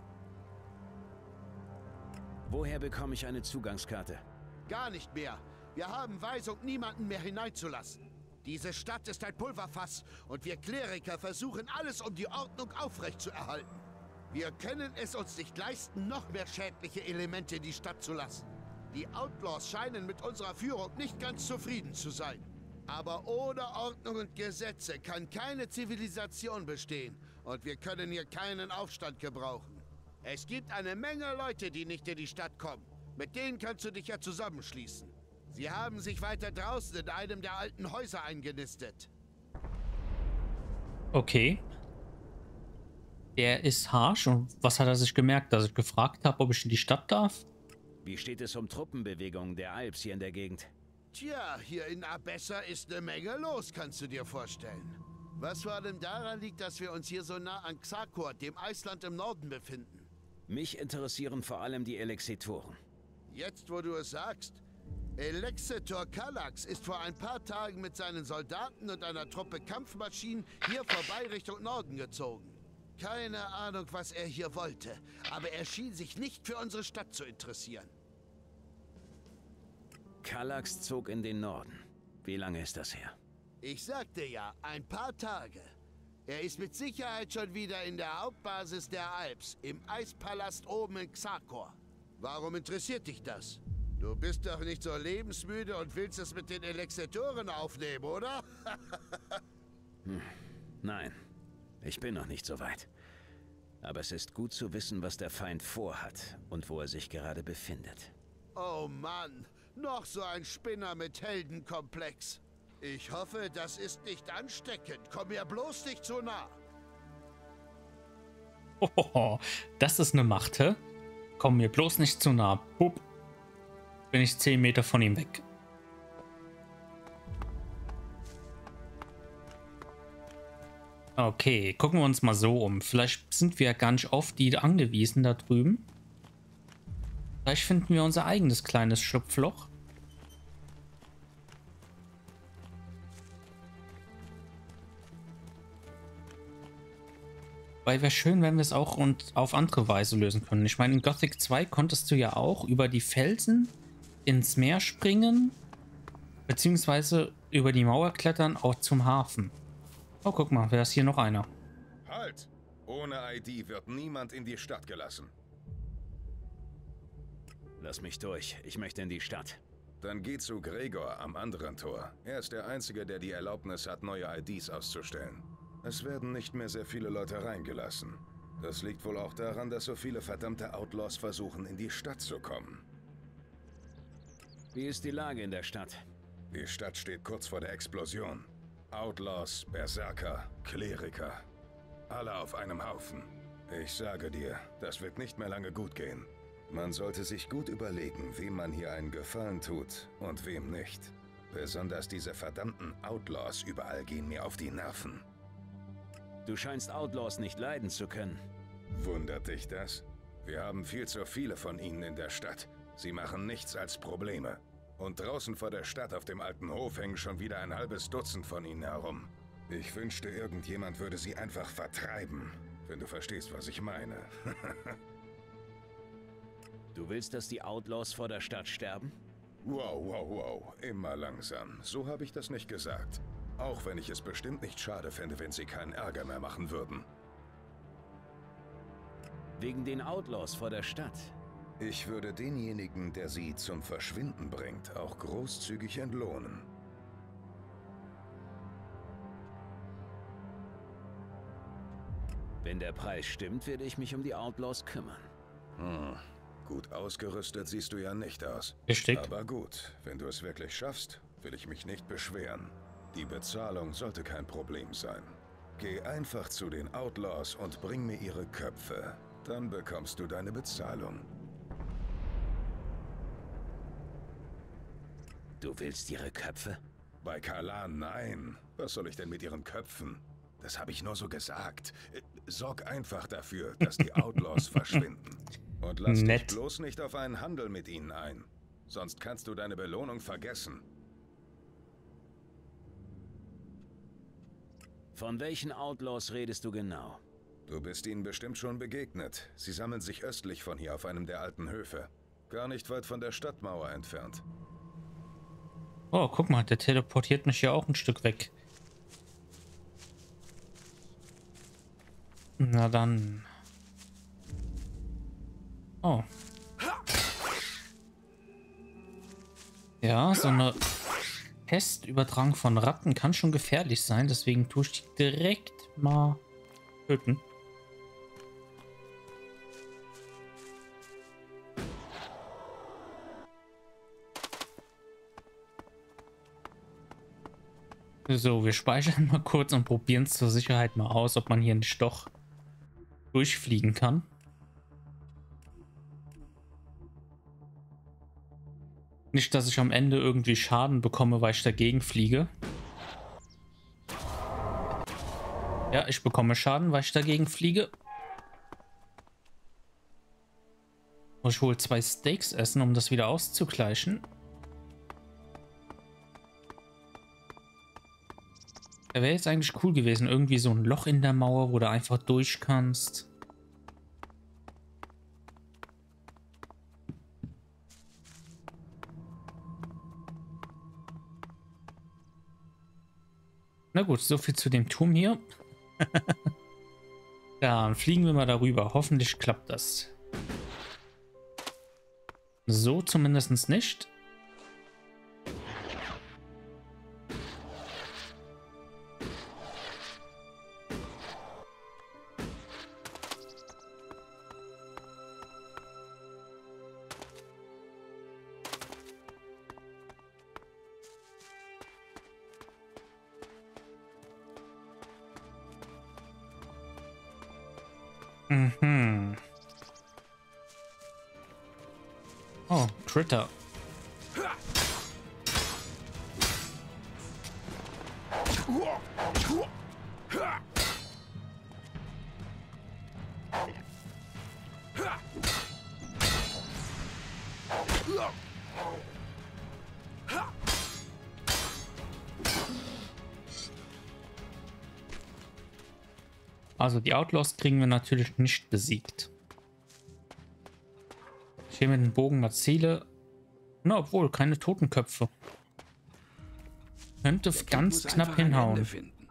Woher bekomme ich eine Zugangskarte? Gar nicht mehr. Wir haben Weisung, niemanden mehr hineinzulassen. Diese Stadt ist ein Pulverfass und wir Kleriker versuchen alles, um die Ordnung aufrechtzuerhalten. Wir können es uns nicht leisten, noch mehr schädliche Elemente in die Stadt zu lassen. Die Outlaws scheinen mit unserer Führung nicht ganz zufrieden zu sein. Aber ohne Ordnung und Gesetze kann keine Zivilisation bestehen und wir können hier keinen Aufstand gebrauchen. Es gibt eine Menge Leute, die nicht in die Stadt kommen. Mit denen kannst du dich ja zusammenschließen. Sie haben sich weiter draußen in einem der alten Häuser eingenistet. Okay. Der ist harsch. Und was hat er sich gemerkt, dass ich gefragt habe, ob ich in die Stadt darf? Wie steht es um Truppenbewegungen der Alps hier in der Gegend? Tja, hier in Abessa ist eine Menge los, kannst du dir vorstellen. Was vor allem daran liegt, dass wir uns hier so nah an Xakor, dem Eisland im Norden, befinden. Mich interessieren vor allem die Elexitoren. Jetzt, wo du es sagst, Elexitor Kallax ist vor ein paar Tagen mit seinen Soldaten und einer Truppe Kampfmaschinen hier vorbei Richtung Norden gezogen. Keine Ahnung, was er hier wollte, aber er schien sich nicht für unsere Stadt zu interessieren. Kallax zog in den Norden. Wie lange ist das her? Ich sagte ja, ein paar Tage. Er ist mit Sicherheit schon wieder in der Hauptbasis der Alps, im Eispalast oben in Xakor. Warum interessiert dich das? Du bist doch nicht so lebensmüde und willst es mit den Elexitoren aufnehmen, oder? hm. Nein, ich bin noch nicht so weit. Aber es ist gut zu wissen, was der Feind vorhat und wo er sich gerade befindet. Oh Mann, noch so ein Spinner mit Heldenkomplex. Ich hoffe, das ist nicht ansteckend. Komm mir bloß nicht zu nah. Oh, das ist eine Macht, hä? Komm mir bloß nicht zu nah. Pup. Bin ich zehn Meter von ihm weg. Okay, gucken wir uns mal so um. Vielleicht sind wir ja gar nicht auf die angewiesen da drüben. Vielleicht finden wir unser eigenes kleines Schlupfloch. Weil wäre schön, wenn wir es auch und auf andere Weise lösen können. Ich meine, in Gothic zwei konntest du ja auch über die Felsen ins Meer springen, beziehungsweise über die Mauer klettern, auch zum Hafen. Oh, guck mal, wer ist hier noch einer? Halt! Ohne I D wird niemand in die Stadt gelassen. Lass mich durch. Ich möchte in die Stadt. Dann geh zu Gregor am anderen Tor. Er ist der Einzige, der die Erlaubnis hat, neue I Ds auszustellen. Es werden nicht mehr sehr viele Leute reingelassen. Das liegt wohl auch daran, dass so viele verdammte Outlaws versuchen, in die Stadt zu kommen. Wie ist die Lage in der Stadt? Die Stadt steht kurz vor der Explosion. Outlaws, Berserker, Kleriker. Alle auf einem Haufen. Ich sage dir, das wird nicht mehr lange gut gehen. Man sollte sich gut überlegen, wem man hier einen Gefallen tut und wem nicht. Besonders diese verdammten Outlaws überall gehen mir auf die Nerven. Du scheinst Outlaws nicht leiden zu können. Wundert dich das? Wir haben viel zu viele von ihnen in der Stadt. Sie machen nichts als Probleme. Und draußen vor der Stadt auf dem alten Hof hängen schon wieder ein halbes Dutzend von ihnen herum. Ich wünschte, irgendjemand würde sie einfach vertreiben, wenn du verstehst, was ich meine. Du willst, dass die Outlaws vor der Stadt sterben? Wow, wow, wow. Immer langsam. So habe ich das nicht gesagt. Auch wenn ich es bestimmt nicht schade fände, wenn sie keinen Ärger mehr machen würden. Wegen den Outlaws vor der Stadt? Ich würde denjenigen, der sie zum Verschwinden bringt, auch großzügig entlohnen. Wenn der Preis stimmt, werde ich mich um die Outlaws kümmern. Hm. Gut ausgerüstet siehst du ja nicht aus. Richtig. Aber gut, wenn du es wirklich schaffst, will ich mich nicht beschweren. Die Bezahlung sollte kein Problem sein. Geh einfach zu den Outlaws und bring mir ihre Köpfe. Dann bekommst du deine Bezahlung. Du willst ihre Köpfe? Bei Kalan nein. Was soll ich denn mit ihren Köpfen? Das habe ich nur so gesagt. Sorg einfach dafür, dass die Outlaws verschwinden. Und lass Nett. dich bloß nicht auf einen Handel mit ihnen ein. Sonst kannst du deine Belohnung vergessen. Von welchen Outlaws redest du genau? Du bist ihnen bestimmt schon begegnet. Sie sammeln sich östlich von hier auf einem der alten Höfe. Gar nicht weit von der Stadtmauer entfernt. Oh, guck mal, der teleportiert mich ja auch ein Stück weg. Na dann. Oh. Ja, so eine Pestübertragung von Ratten kann schon gefährlich sein, deswegen tue ich die direkt mal töten. So, wir speichern mal kurz und probieren es zur Sicherheit mal aus, ob man hier nicht doch durchfliegen kann. Nicht, dass ich am Ende irgendwie Schaden bekomme, weil ich dagegen fliege. Ja, ich bekomme Schaden, weil ich dagegen fliege. Muss ich wohl zwei Steaks essen, um das wieder auszugleichen. Da wäre jetzt eigentlich cool gewesen. Irgendwie so ein Loch in der Mauer, wo du einfach durch kannst. Na gut, so viel zu dem Turm hier. Dann fliegen wir mal darüber. Hoffentlich klappt das. So zumindest nicht. Mhm. Oh, Critter. Also die Outlaws kriegen wir natürlich nicht besiegt. Ich gehe mit dem Bogen mal Ziele. Na, obwohl, keine Totenköpfe. Könnte ganz knapp hinhauen.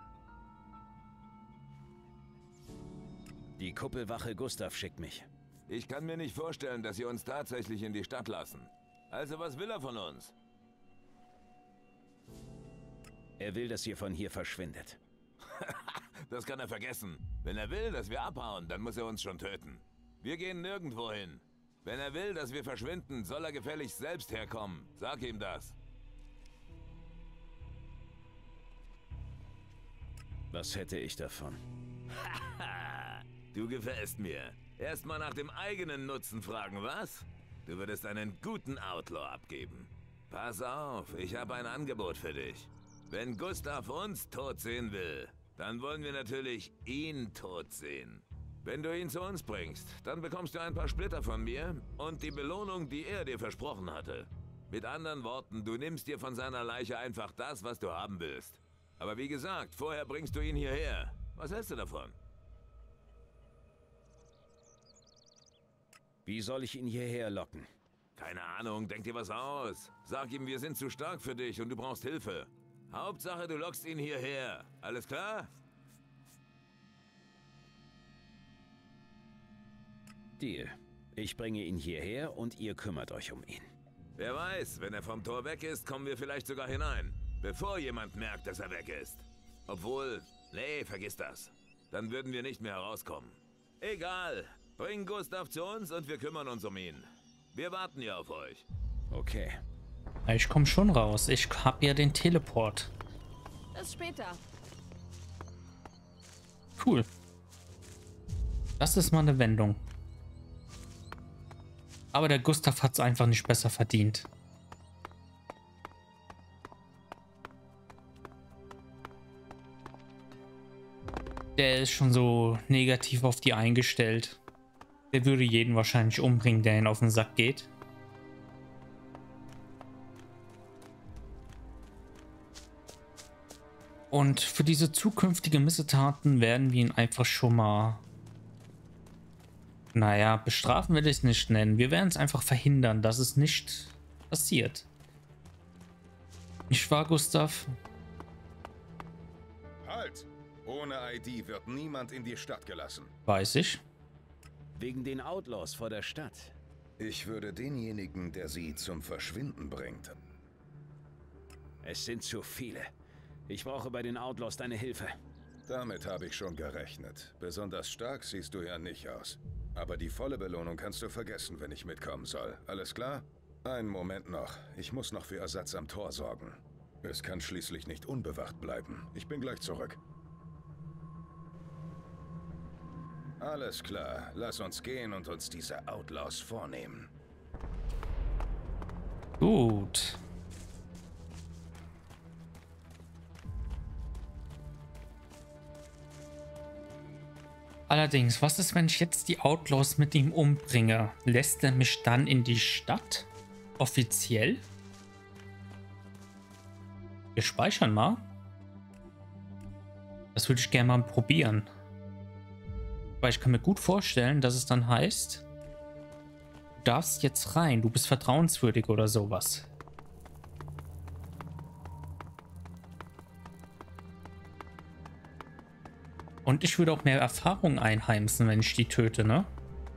Die Kuppelwache Gustav schickt mich. Ich kann mir nicht vorstellen, dass sie uns tatsächlich in die Stadt lassen. Also was will er von uns? Er will, dass ihr von hier verschwindet. Das kann er vergessen. Wenn er will, dass wir abhauen, dann muss er uns schon töten. Wir gehen nirgendwo hin. Wenn er will, dass wir verschwinden, soll er gefälligst selbst herkommen. Sag ihm das. Was hätte ich davon? Du gefällst mir. Erstmal nach dem eigenen Nutzen fragen, was? Du würdest einen guten Outlaw abgeben. Pass auf, ich habe ein Angebot für dich. Wenn Gustav uns tot sehen will, dann wollen wir natürlich ihn tot sehen. Wenn du ihn zu uns bringst, dann bekommst du ein paar Splitter von mir und die Belohnung, die er dir versprochen hatte. Mit anderen Worten, du nimmst dir von seiner Leiche einfach das, was du haben willst. Aber wie gesagt, vorher bringst du ihn hierher. Was hältst du davon? Wie soll ich ihn hierher locken? Keine Ahnung, denk dir was aus. Sag ihm, wir sind zu stark für dich und du brauchst Hilfe. Hauptsache, du lockst ihn hierher. Alles klar? Deal. Ich bringe ihn hierher und ihr kümmert euch um ihn. Wer weiß, wenn er vom Tor weg ist, kommen wir vielleicht sogar hinein. Bevor jemand merkt, dass er weg ist. Obwohl, nee, vergiss das. Dann würden wir nicht mehr herauskommen. Egal. Bring Gustav zu uns und wir kümmern uns um ihn. Wir warten hier auf euch. Okay. Ich komme schon raus. Ich habe ja den Teleport. Bis später. Cool. Das ist mal eine Wendung. Aber der Gustav hat es einfach nicht besser verdient. Der ist schon so negativ auf die eingestellt. Der würde jeden wahrscheinlich umbringen, der ihn auf den Sack geht. Und für diese zukünftige Missetaten werden wir ihn einfach schon mal... Naja, bestrafen will ich es nicht nennen. Wir werden es einfach verhindern, dass es nicht passiert. Nicht wahr, Gustav? Halt! Ohne I D wird niemand in die Stadt gelassen. Weiß ich. Wegen den Outlaws vor der Stadt. Ich würde denjenigen, der sie zum Verschwinden bringt. Es sind zu viele. Ich brauche bei den Outlaws deine Hilfe. Damit habe ich schon gerechnet. Besonders stark siehst du ja nicht aus. Aber die volle Belohnung kannst du vergessen, wenn ich mitkommen soll. Alles klar? Einen Moment noch. Ich muss noch für Ersatz am Tor sorgen. Es kann schließlich nicht unbewacht bleiben. Ich bin gleich zurück. Alles klar. Lass uns gehen und uns diese Outlaws vornehmen. Gut. Allerdings, was ist, wenn ich jetzt die Outlaws mit ihm umbringe? Lässt er mich dann in die Stadt? Offiziell? Wir speichern mal. Das würde ich gerne mal probieren. Weil ich kann mir gut vorstellen, dass es dann heißt, du darfst jetzt rein, du bist vertrauenswürdig oder sowas. Und ich würde auch mehr Erfahrung einheimsen, wenn ich die töte, ne?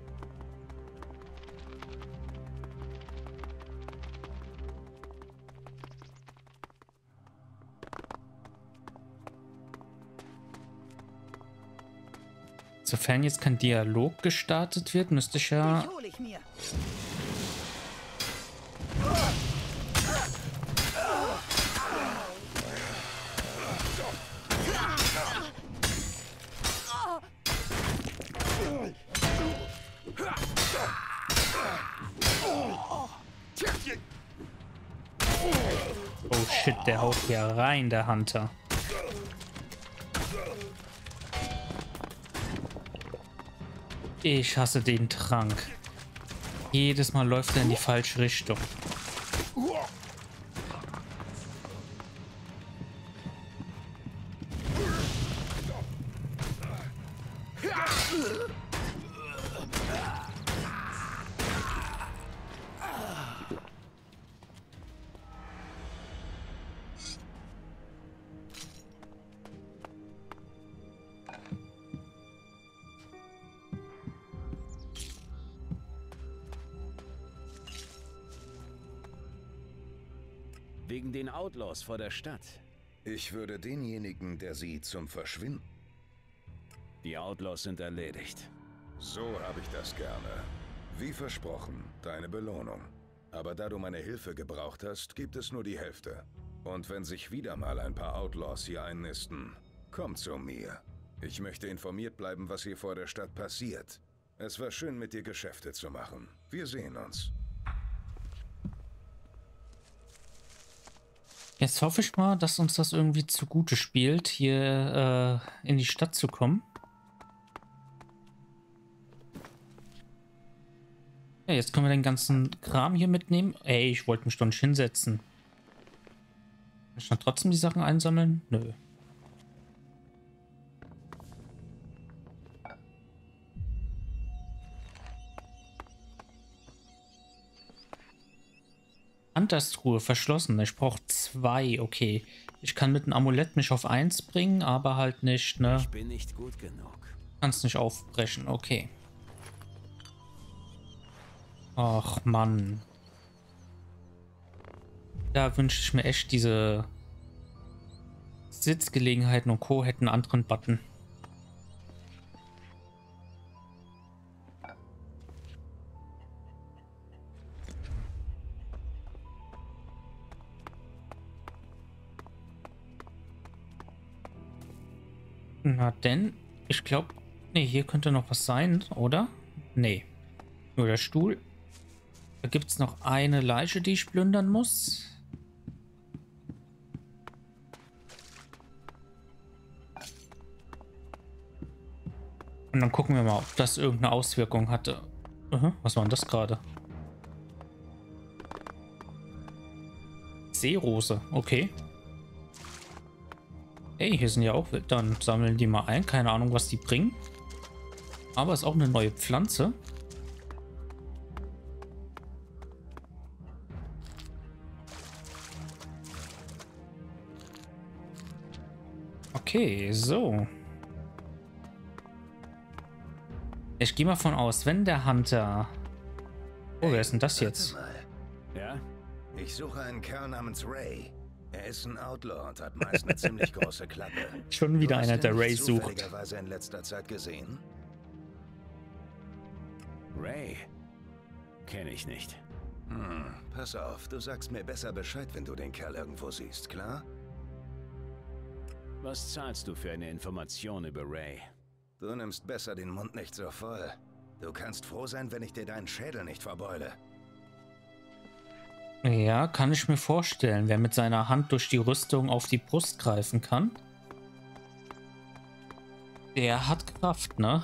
Sofern jetzt kein Dialog gestartet wird, müsste ich ja... Die hol ich mir. Oh shit, der haut hier rein, der Hunter. Ich hasse den Trank. Jedes Mal läuft er in die falsche Richtung. Wegen den Outlaws vor der Stadt. Ich würde denjenigen, der sie zum Verschwinden... Die Outlaws sind erledigt. So habe ich das gerne. Wie versprochen, deine Belohnung. Aber da du meine Hilfe gebraucht hast, gibt es nur die Hälfte. Und wenn sich wieder mal ein paar Outlaws hier einnisten, komm zu mir. Ich möchte informiert bleiben, was hier vor der Stadt passiert. Es war schön, mit dir Geschäfte zu machen. Wir sehen uns. Jetzt hoffe ich mal, dass uns das irgendwie zugute spielt, hier äh, in die Stadt zu kommen. Ja, jetzt können wir den ganzen Kram hier mitnehmen. Ey, ich wollte mich doch nicht hinsetzen. Kann ich dann trotzdem die Sachen einsammeln? Nö. Hunterstruhe verschlossen. Ich brauche zwei. Okay. Ich kann mit einem Amulett mich auf eins bringen, aber halt nicht, ne? Ich bin nicht gut genug. Kannst nicht aufbrechen. Okay. Ach, Mann. Da wünsche ich mir echt, diese Sitzgelegenheiten und Co. hätten einen anderen Button. Na denn, ich glaube, nee, hier könnte noch was sein, oder? Nee, nur der Stuhl. Da gibt es noch eine Leiche, die ich plündern muss. Und dann gucken wir mal, ob das irgendeine Auswirkung hatte. Aha, was war denn das gerade? Seerose, okay. Ey, hier sind ja auch, dann sammeln die mal ein. Keine Ahnung, was die bringen. Aber ist auch eine neue Pflanze. Okay, so. Ich gehe mal von aus, wenn der Hunter... Oh, wer ist denn das jetzt? Ja? Ich suche einen Kerl namens Ray. Er ist ein Outlaw und hat meist eine ziemlich große Klappe. Schon wieder einer, der Ray sucht. sucht. Zufälligerweise in letzter Zeit gesehen? Ray? Kenne ich nicht. Hm, pass auf, du sagst mir besser Bescheid, wenn du den Kerl irgendwo siehst, klar? Was zahlst du für eine Information über Ray? Du nimmst besser den Mund nicht so voll. Du kannst froh sein, wenn ich dir deinen Schädel nicht verbeule. Ja, kann ich mir vorstellen, wer mit seiner Hand durch die Rüstung auf die Brust greifen kann. Der hat Kraft, ne?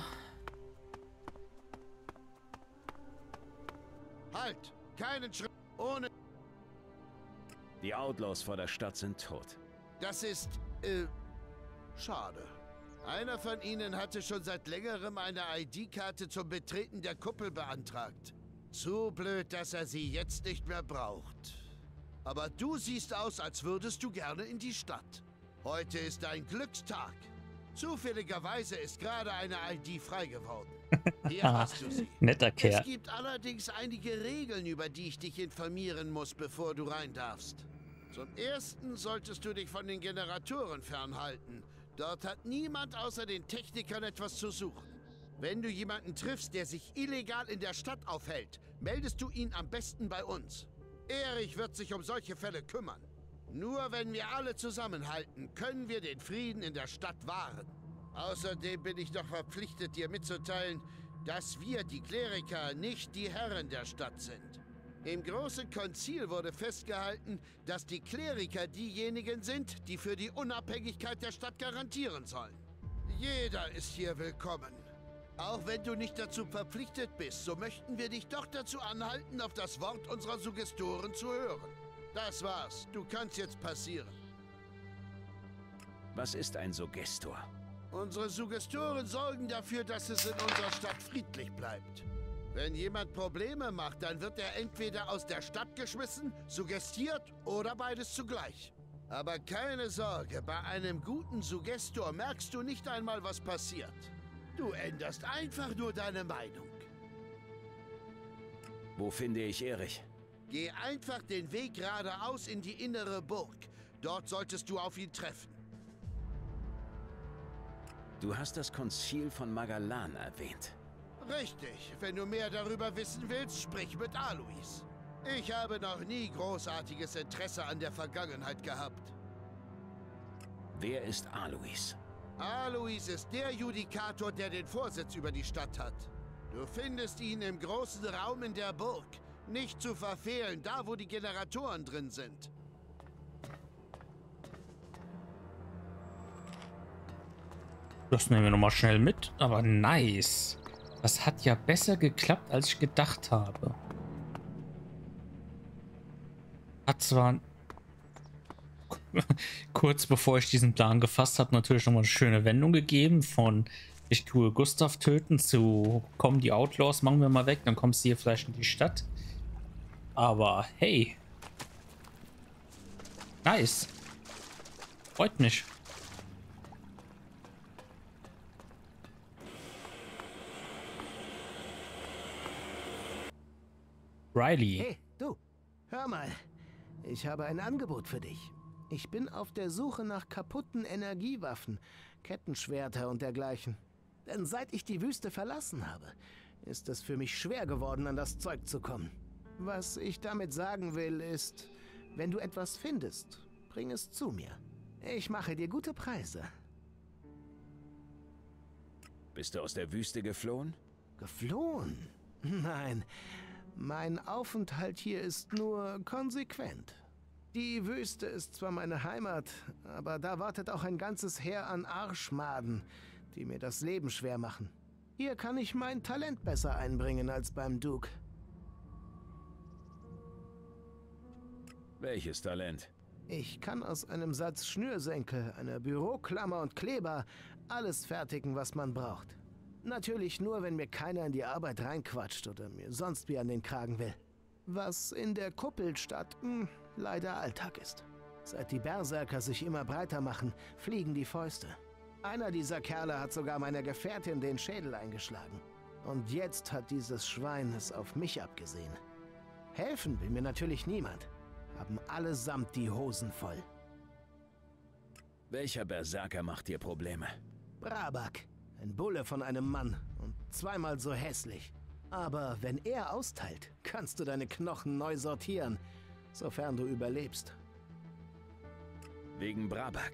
Halt! Keinen Schritt ohne... Die Outlaws vor der Stadt sind tot. Das ist, äh, schade. Einer von ihnen hatte schon seit längerem eine I D-Karte zum Betreten der Kuppel beantragt. Zu blöd, dass er sie jetzt nicht mehr braucht. Aber du siehst aus, als würdest du gerne in die Stadt. Heute ist ein Glückstag. Zufälligerweise ist gerade eine I D frei geworden. Hier hast du sie. Netter Kerl. Es gibt allerdings einige Regeln, über die ich dich informieren muss, bevor du rein darfst. Zum Ersten solltest du dich von den Generatoren fernhalten. Dort hat niemand außer den Technikern etwas zu suchen. Wenn du jemanden triffst, der sich illegal in der Stadt aufhält, meldest du ihn am besten bei uns. Erich wird sich um solche Fälle kümmern. Nur wenn wir alle zusammenhalten, können wir den Frieden in der Stadt wahren. Außerdem bin ich noch verpflichtet, dir mitzuteilen, dass wir, die Kleriker, nicht die Herren der Stadt sind. Im großen Konzil wurde festgehalten, dass die Kleriker diejenigen sind, die für die Unabhängigkeit der Stadt garantieren sollen. Jeder ist hier willkommen. Auch wenn du nicht dazu verpflichtet bist, so möchten wir dich doch dazu anhalten, auf das Wort unserer Suggestoren zu hören. Das war's. Du kannst jetzt passieren. Was ist ein Suggestor? Unsere Suggestoren sorgen dafür, dass es in unserer Stadt friedlich bleibt. Wenn jemand Probleme macht, dann wird er entweder aus der Stadt geschmissen, suggestiert oder beides zugleich. Aber keine Sorge, bei einem guten Suggestor merkst du nicht einmal, was passiert. Du änderst einfach nur deine Meinung. Wo finde ich Erich? Geh einfach den Weg geradeaus in die innere Burg. Dort solltest du auf ihn treffen. Du hast das Konzil von Magalan erwähnt. Richtig. Wenn du mehr darüber wissen willst, sprich mit Alois. Ich habe noch nie großartiges Interesse an der Vergangenheit gehabt. Wer ist Alois? Alois ist der Judikator, der den Vorsitz über die Stadt hat. Du findest ihn im großen Raum in der Burg. Nicht zu verfehlen, da wo die Generatoren drin sind. Das nehmen wir nochmal schnell mit, aber nice. Das hat ja besser geklappt, als ich gedacht habe. Hat zwar kurz bevor ich diesen Plan gefasst habe, natürlich nochmal eine schöne Wendung gegeben von ich tue Gustav töten zu kommen die Outlaws, machen wir mal weg, dann kommst du hier vielleicht in die Stadt. Aber hey. Nice. Freut mich. Riley. Hey, du, hör mal. Ich habe ein Angebot für dich. Ich bin auf der Suche nach kaputten Energiewaffen, Kettenschwerter und dergleichen. Denn seit ich die Wüste verlassen habe, ist es für mich schwer geworden, an das Zeug zu kommen. Was ich damit sagen will, ist, wenn du etwas findest, bring es zu mir. Ich mache dir gute Preise. Bist du aus der Wüste geflohen? Geflohen? Nein. Mein Aufenthalt hier ist nur konsequent. Die Wüste ist zwar meine Heimat, aber da wartet auch ein ganzes Heer an Arschmaden, die mir das Leben schwer machen. Hier kann ich mein Talent besser einbringen als beim Duke. Welches Talent? Ich kann aus einem Satz Schnürsenkel, einer Büroklammer und Kleber alles fertigen, was man braucht. Natürlich nur, wenn mir keiner in die Arbeit reinquatscht oder mir sonst wie an den Kragen will. Was in der Kuppelstadt mh, leider Alltag ist. Seit die Berserker sich immer breiter machen, fliegen die Fäuste. Einer dieser Kerle hat sogar meiner Gefährtin den Schädel eingeschlagen. Und jetzt hat dieses Schwein es auf mich abgesehen. Helfen will mir natürlich niemand. Haben allesamt die Hosen voll. Welcher Berserker macht dir Probleme? Brabak. Ein Bulle von einem Mann und zweimal so hässlich. Aber wenn er austeilt, kannst du deine Knochen neu sortieren, sofern du überlebst. Wegen Brabak.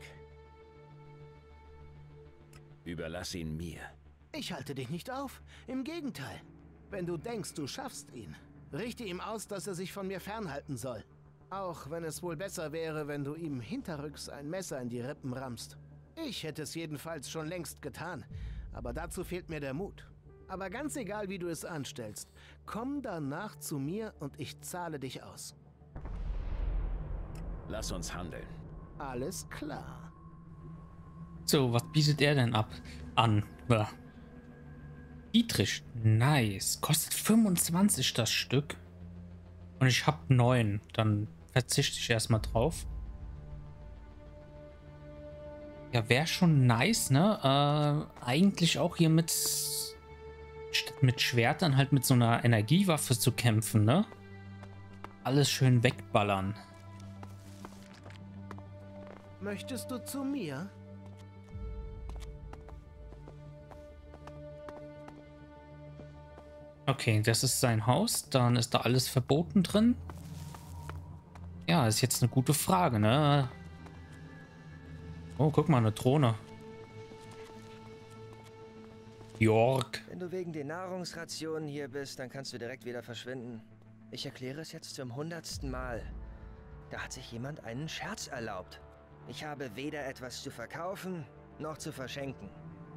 Überlass ihn mir. Ich halte dich nicht auf. Im Gegenteil. Wenn du denkst, du schaffst ihn, richte ihm aus, dass er sich von mir fernhalten soll. Auch wenn es wohl besser wäre, wenn du ihm hinterrücks ein Messer in die Rippen rammst. Ich hätte es jedenfalls schon längst getan, aber dazu fehlt mir der Mut. Aber ganz egal, wie du es anstellst, komm danach zu mir und ich zahle dich aus. Lass uns handeln. Alles klar. So, was bietet er denn ab? An. Ja. Dietrich, nice. Kostet fünfundzwanzig das Stück. Und ich habe neun. Dann verzichte ich erstmal drauf. Ja, wäre schon nice, ne? Äh, eigentlich auch hier mit, statt mit Schwertern halt mit so einer Energiewaffe zu kämpfen, ne? Alles schön wegballern. Möchtest du zu mir? Okay, das ist sein Haus. Dann ist da alles verboten drin. Ja, ist jetzt eine gute Frage, ne? Oh, guck mal, eine Drohne. Jörg. Wenn du wegen den Nahrungsrationen hier bist, dann kannst du direkt wieder verschwinden. Ich erkläre es jetzt zum hundertsten Mal. Da hat sich jemand einen Scherz erlaubt. Ich habe weder etwas zu verkaufen, noch zu verschenken.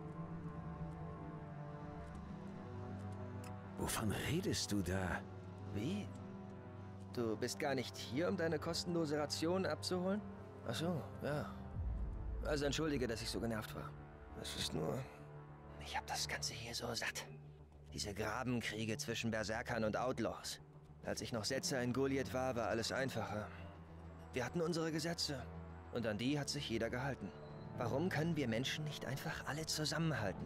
Wovon redest du da? Wie? Du bist gar nicht hier, um deine kostenlose Ration abzuholen? Ach so, ja. Also entschuldige, dass ich so genervt war. Es ist nur... Ich habe das Ganze hier so satt. Diese Grabenkriege zwischen Berserkern und Outlaws. Als ich noch Setzer in Goliath war, war alles einfacher. Wir hatten unsere Gesetze. Und an die hat sich jeder gehalten. Warum können wir Menschen nicht einfach alle zusammenhalten?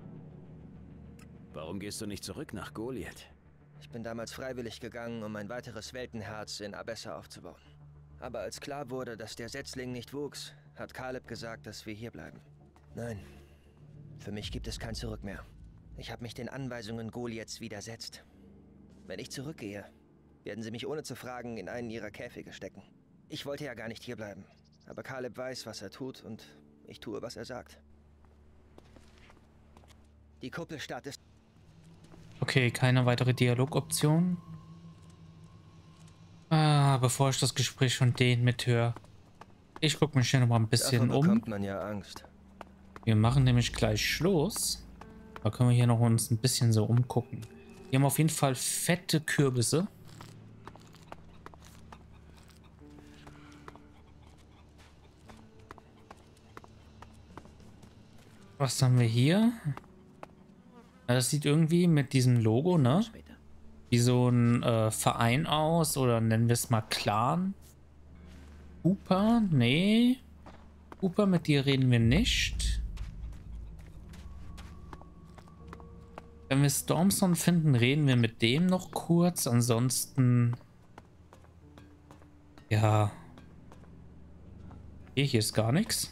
Warum gehst du nicht zurück nach Goliath? Ich bin damals freiwillig gegangen, um ein weiteres Weltenherz in Abessa aufzubauen. Aber als klar wurde, dass der Setzling nicht wuchs, hat Caleb gesagt, dass wir hier bleiben. Nein, für mich gibt es kein Zurück mehr. Ich habe mich den Anweisungen Goliaths widersetzt. Wenn ich zurückgehe, werden sie mich ohne zu fragen in einen ihrer Käfige stecken. Ich wollte ja gar nicht hierbleiben. Aber Caleb weiß, was er tut und ich tue, was er sagt. Die Kuppelstadt ist... Okay, keine weitere Dialogoption. Ah, bevor ich das Gespräch von denen mithöre. Ich gucke mich hier noch mal ein bisschen um. bekommt man ja Angst. Wir machen nämlich gleich Schluss. Da können wir hier noch uns ein bisschen so umgucken. Wir haben auf jeden Fall fette Kürbisse. Was haben wir hier? Ja, das sieht irgendwie mit diesem Logo, ne? Wie so ein äh, Verein aus. Oder nennen wir es mal Clan. Cooper? Nee. Cooper, mit dir reden wir nicht. Wenn wir Stormson finden, reden wir mit dem noch kurz. Ansonsten... Ja. Hier, hier ist gar nichts.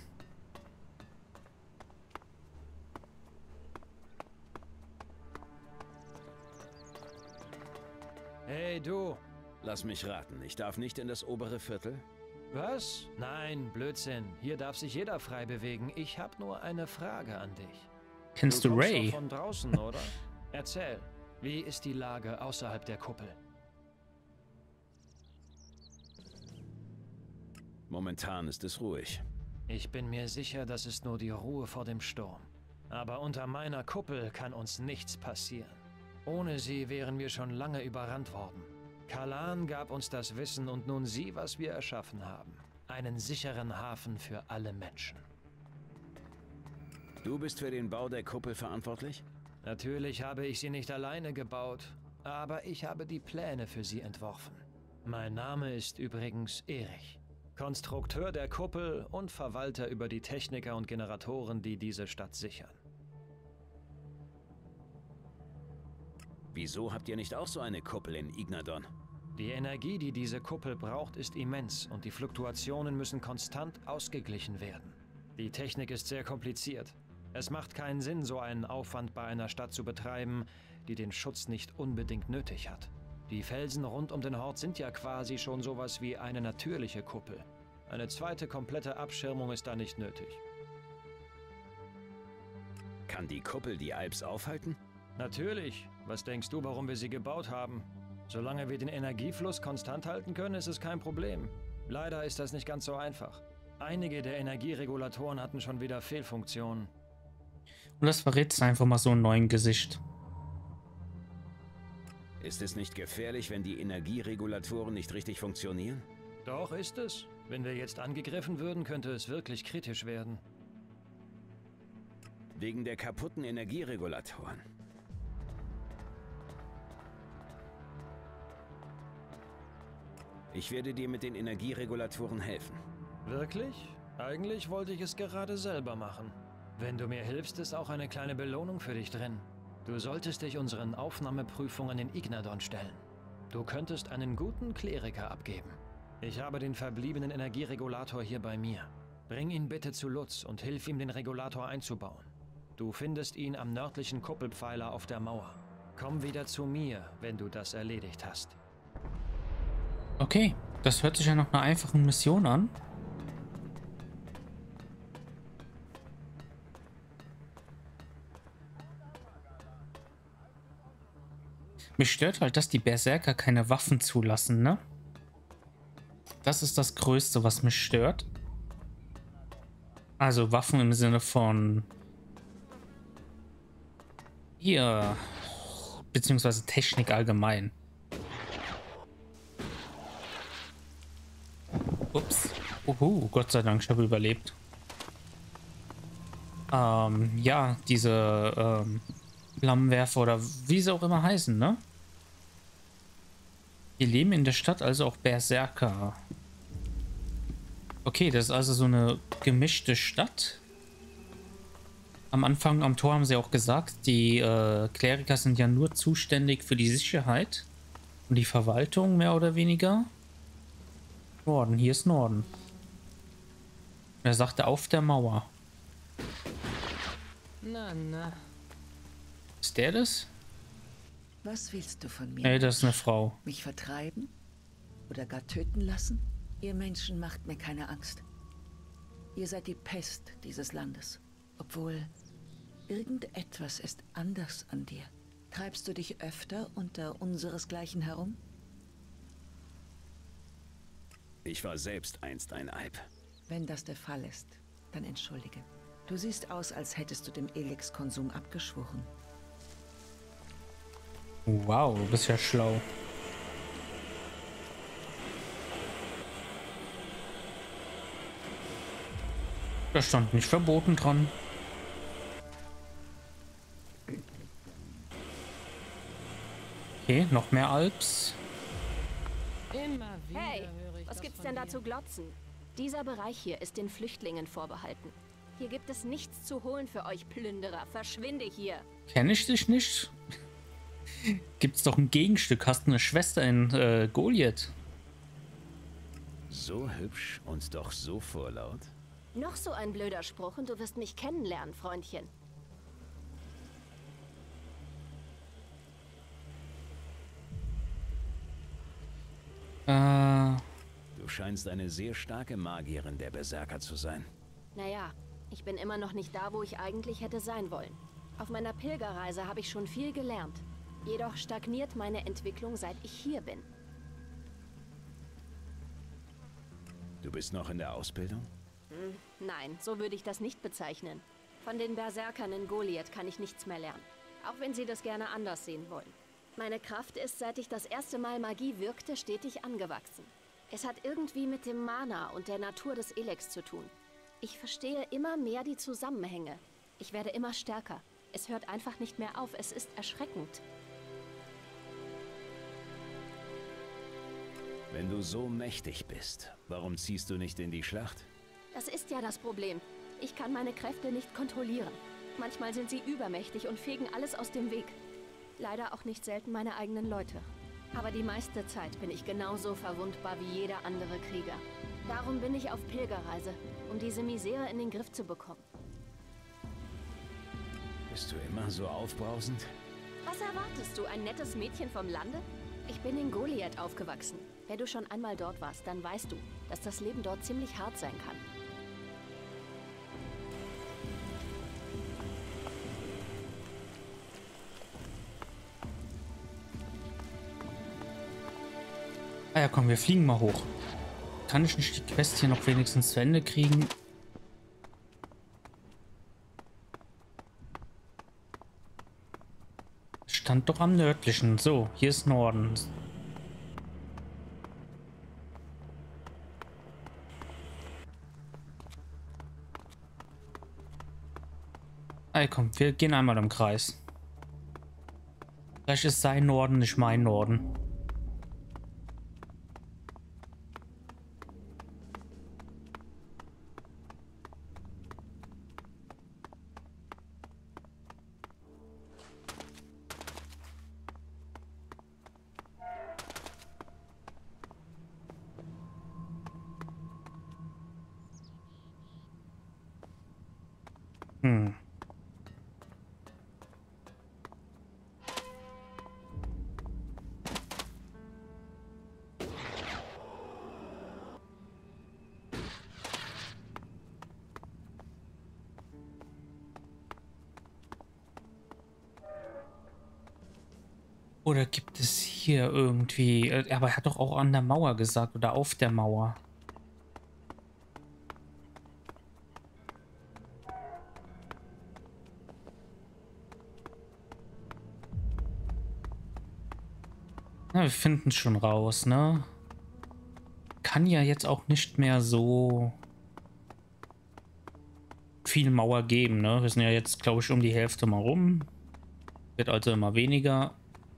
Hey, du. Lass mich raten, ich darf nicht in das obere Viertel? Was? Nein, Blödsinn. Hier darf sich jeder frei bewegen. Ich habe nur eine Frage an dich. Kennst du, du kommst Ray? Doch von draußen, oder? Erzähl, wie ist die Lage außerhalb der Kuppel? Momentan ist es ruhig. Ich bin mir sicher, das ist nur die Ruhe vor dem Sturm. Aber unter meiner Kuppel kann uns nichts passieren. Ohne sie wären wir schon lange überrannt worden. Kalan gab uns das Wissen und nun sieh, was wir erschaffen haben. Einen sicheren Hafen für alle Menschen. Du bist für den Bau der Kuppel verantwortlich? Natürlich habe ich sie nicht alleine gebaut, aber ich habe die Pläne für sie entworfen. Mein Name ist übrigens Erich, Konstrukteur der Kuppel und Verwalter über die Techniker und Generatoren, die diese Stadt sichern. Wieso habt ihr nicht auch so eine Kuppel in Ignadon? Die Energie, die diese Kuppel braucht, ist immens und die Fluktuationen müssen konstant ausgeglichen werden. Die Technik ist sehr kompliziert. Es macht keinen Sinn, so einen Aufwand bei einer Stadt zu betreiben, die den Schutz nicht unbedingt nötig hat. Die Felsen rund um den Hort sind ja quasi schon sowas wie eine natürliche Kuppel. Eine zweite komplette Abschirmung ist da nicht nötig. Kann die Kuppel die Alps aufhalten? Natürlich. Was denkst du, warum wir sie gebaut haben? Solange wir den Energiefluss konstant halten können, ist es kein Problem. Leider ist das nicht ganz so einfach. Einige der Energieregulatoren hatten schon wieder Fehlfunktionen. Und das verrät es einfach mal so ein neues Gesicht. Ist es nicht gefährlich, wenn die Energieregulatoren nicht richtig funktionieren? Doch ist es. Wenn wir jetzt angegriffen würden, könnte es wirklich kritisch werden. Wegen der kaputten Energieregulatoren. Ich werde dir mit den Energieregulatoren helfen. Wirklich? Eigentlich wollte ich es gerade selber machen. Wenn du mir hilfst, ist auch eine kleine Belohnung für dich drin. Du solltest dich unseren Aufnahmeprüfungen in Ignadon stellen. Du könntest einen guten Kleriker abgeben. Ich habe den verbliebenen Energieregulator hier bei mir. Bring ihn bitte zu Lutz und hilf ihm, den Regulator einzubauen. Du findest ihn am nördlichen Kuppelpfeiler auf der Mauer. Komm wieder zu mir, wenn du das erledigt hast. Okay, das hört sich ja nach einer einfachen Mission an. Mich stört halt, dass die Berserker keine Waffen zulassen, ne? Das ist das Größte, was mich stört. Also Waffen im Sinne von... Hier... Beziehungsweise Technik allgemein. Ups. Uhu, Gott sei Dank, ich habe überlebt. ähm, ja, diese ähm, Flammenwerfer oder wie sie auch immer heißen, ne? Hier leben in der Stadt also auch Berserker. Okay, das ist also so eine gemischte Stadt. Am Anfang am Tor haben sie auch gesagt, die äh, Kleriker sind ja nur zuständig für die Sicherheit und die Verwaltung, mehr oder weniger. Norden, hier ist Norden. Er sagte auf der Mauer. Na, na. Ist der das? Was willst du von mir? Nee, das ist eine Frau. Mich vertreiben? Oder gar töten lassen? Ihr Menschen macht mir keine Angst. Ihr seid die Pest dieses Landes. Obwohl, irgendetwas ist anders an dir. Treibst du dich öfter unter unseresgleichen herum? Ich war selbst einst ein Alp. Wenn das der Fall ist, dann entschuldige. Du siehst aus, als hättest du dem Elex-Konsum abgeschworen. Wow, du bist ja schlau. Da stand nicht verboten dran. Okay, noch mehr Alps. Immer wieder Hey, höre ich was das gibt's von denn da dir. zu glotzen? Dieser Bereich hier ist den Flüchtlingen vorbehalten. Hier gibt es nichts zu holen für euch Plünderer. Verschwinde hier. Kenn ich dich nicht? Gibt's doch ein Gegenstück. Hast du eine Schwester in äh, Goliath? So hübsch und doch so vorlaut. Noch so ein blöder Spruch und du wirst mich kennenlernen, Freundchen. Äh... Du scheinst eine sehr starke Magierin der Berserker zu sein. Naja, ich bin immer noch nicht da, wo ich eigentlich hätte sein wollen. Auf meiner Pilgerreise habe ich schon viel gelernt. Jedoch stagniert meine Entwicklung, seit ich hier bin. Du bist noch in der Ausbildung? Hm, nein, so würde ich das nicht bezeichnen. Von den Berserkern in Goliath kann ich nichts mehr lernen. Auch wenn sie das gerne anders sehen wollen. Meine Kraft ist, seit ich das erste Mal Magie wirkte, stetig angewachsen. Es hat irgendwie mit dem Mana und der Natur des Elex zu tun. Ich verstehe immer mehr die Zusammenhänge. Ich werde immer stärker. Es hört einfach nicht mehr auf. Es ist erschreckend. Wenn du so mächtig bist, warum ziehst du nicht in die Schlacht? Das ist ja das Problem. Ich kann meine Kräfte nicht kontrollieren. Manchmal sind sie übermächtig und fegen alles aus dem Weg. Leider auch nicht selten meine eigenen Leute. Aber die meiste Zeit bin ich genauso verwundbar wie jeder andere Krieger. Darum bin ich auf Pilgerreise, um diese Misere in den Griff zu bekommen. Bist du immer so aufbrausend? Was erwartest du, ein nettes Mädchen vom Lande? Ich bin in Goliath aufgewachsen. Wenn du schon einmal dort warst, dann weißt du, dass das Leben dort ziemlich hart sein kann. Ah ja, komm, wir fliegen mal hoch. Kann ich nicht die Quest hier noch wenigstens zu Ende kriegen? Stand doch am nördlichen. So, hier ist Norden. Ey, komm, wir gehen einmal im Kreis. Vielleicht ist sein Norden nicht mein Norden. Hm. Oder gibt es hier irgendwie... Aber er hat doch auch an der Mauer gesagt oder auf der Mauer. Na, wir finden es schon raus, ne? Kann ja jetzt auch nicht mehr so viel Mauer geben, ne? Wir sind ja jetzt, glaube ich, um die Hälfte mal rum. Wird also immer weniger.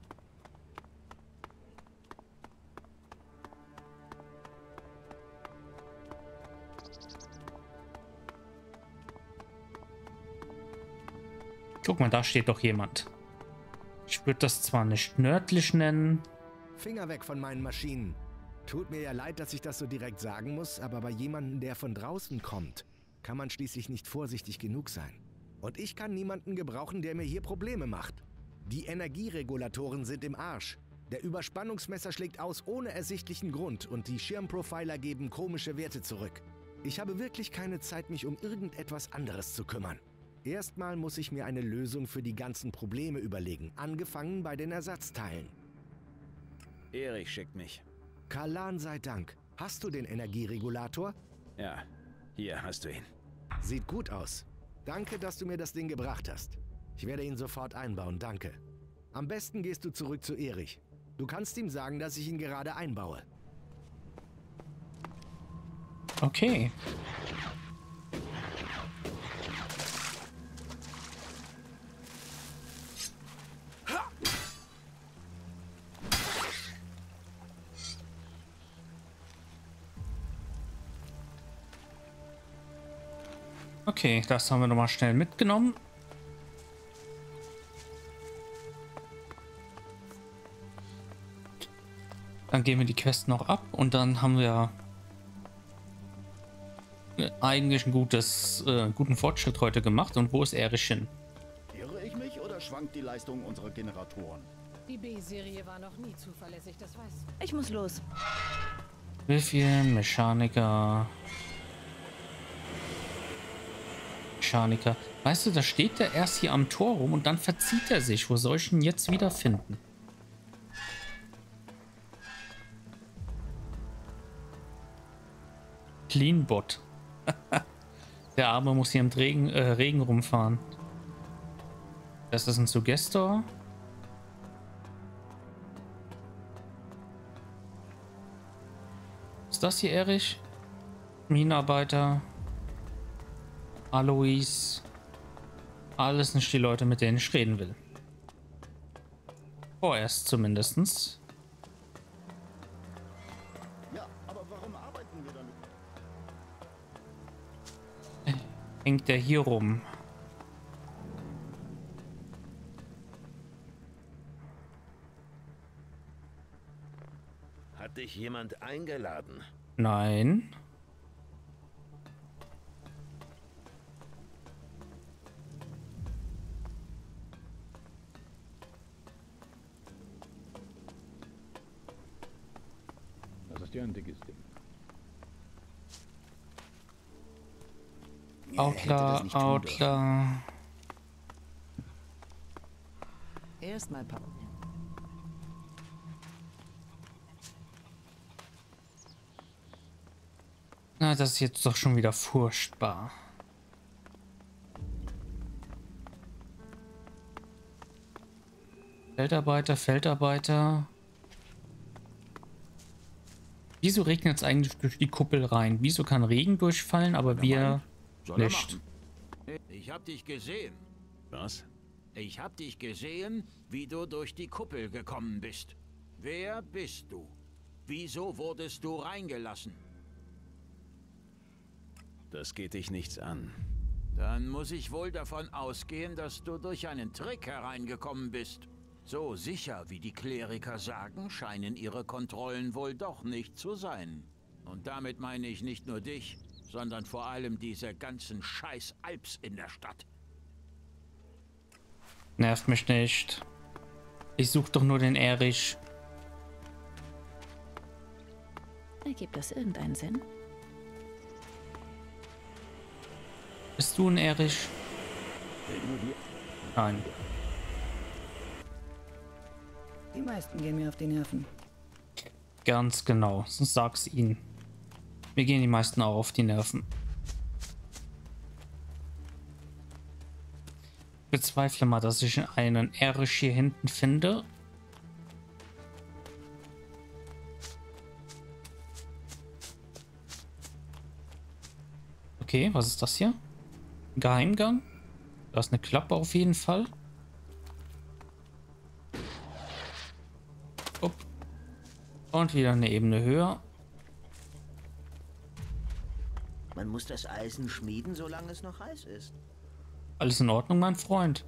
Guck mal, da steht doch jemand. Ich würde das zwar nicht nördlich nennen. Finger weg von meinen Maschinen. Tut mir ja leid, dass ich das so direkt sagen muss, aber bei jemandem, der von draußen kommt, kann man schließlich nicht vorsichtig genug sein. Und ich kann niemanden gebrauchen, der mir hier Probleme macht. Die Energieregulatoren sind im Arsch. Der Überspannungsmesser schlägt aus ohne ersichtlichen Grund und die Schirmprofiler geben komische Werte zurück. Ich habe wirklich keine Zeit, mich um irgendetwas anderes zu kümmern. Erstmal muss ich mir eine Lösung für die ganzen Probleme überlegen, angefangen bei den Ersatzteilen. Erich schickt mich. Kalan sei Dank. Hast du den Energieregulator? Ja, hier hast du ihn. Sieht gut aus. Danke, dass du mir das Ding gebracht hast. Ich werde ihn sofort einbauen, danke. Am besten gehst du zurück zu Erich. Du kannst ihm sagen, dass ich ihn gerade einbaue. Okay. Okay, das haben wir nochmal schnell mitgenommen. Dann gehen wir die Quest noch ab und dann haben wir eigentlich ein gutes, äh, guten Fortschritt heute gemacht. Und wo ist Erich hin? Irre ich mich oder schwankt die Leistung unserer Generatoren? Die B-Serie war noch nie zuverlässig, das weißt du. Ich muss los. Vivian, Mechaniker. Mechaniker. Weißt du, da steht der erst hier am Tor rum und dann verzieht er sich. Wo soll ich ihn jetzt wieder finden? Cleanbot. Der Arme muss hier im Regen, äh, Regen rumfahren. Das ist ein Suggestor. Ist das hier Erich? Minenarbeiter. Alois. Alles nicht die Leute, mit denen ich reden will. Vorerst zumindestens. Ja, aber warum arbeiten wir damit? Hängt der hier rum? Hat dich jemand eingeladen? Nein. Das ist ja ein dickes Ding. Outlaw, Outlaw. Erstmal Papa. Na, das ist jetzt doch schon wieder furchtbar. Feldarbeiter, Feldarbeiter. Wieso regnet es eigentlich durch die Kuppel rein? Wieso kann Regen durchfallen, aber wir nicht? Ich hab dich gesehen. Was? Ich hab dich gesehen, wie du durch die Kuppel gekommen bist. Wer bist du? Wieso wurdest du reingelassen? Das geht dich nichts an. Dann muss ich wohl davon ausgehen, dass du durch einen Trick hereingekommen bist. So sicher, wie die Kleriker sagen, scheinen ihre Kontrollen wohl doch nicht zu sein. Und damit meine ich nicht nur dich, sondern vor allem diese ganzen scheiß Alps in der Stadt. Nervt mich nicht. Ich suche doch nur den Erich. Ergibt das irgendeinen Sinn? Bist du ein Erich? Nein. Die meisten gehen mir auf die Nerven. Ganz genau. Sag's ihnen. Mir gehen die meisten auch auf die Nerven. Ich bezweifle mal, dass ich einen Erich hier hinten finde. Okay, was ist das hier? Geheimgang. Da ist eine Klappe auf jeden Fall. Upp. Und wieder eine Ebene höher. Man muss das Eisen schmieden, solange es noch heiß ist. Alles in Ordnung, mein Freund.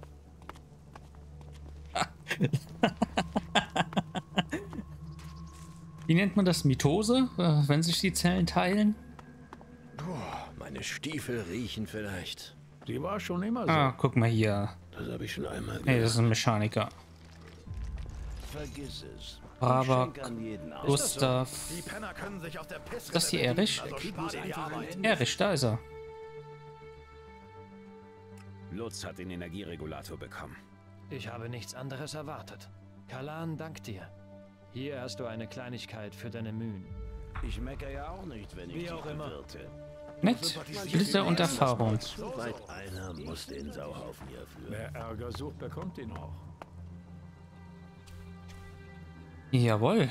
Wie nennt man das? Mitose, wenn sich die Zellen teilen? Boah, meine Stiefel riechen vielleicht. Die war schon immer so. Ah, guck mal hier. Das habe ich schon einmal gehört. Hey, das ist ein Mechaniker. Vergiss es. Rabak, Gustav. Ist das hier Erich? Erich, da ist er. Lutz hat den Energieregulator bekommen. Ich habe nichts anderes erwartet. Kalan dankt dir. Hier hast du eine Kleinigkeit für deine Mühen. Ich meckere ja auch nicht, wenn ich Wie dich auch immer. bewirte. Nett, Blitzer und Erfahrung. Soweit einer muss den Sauhaufen hier führen. Wer Ärger sucht, bekommt ihn auch. Jawohl.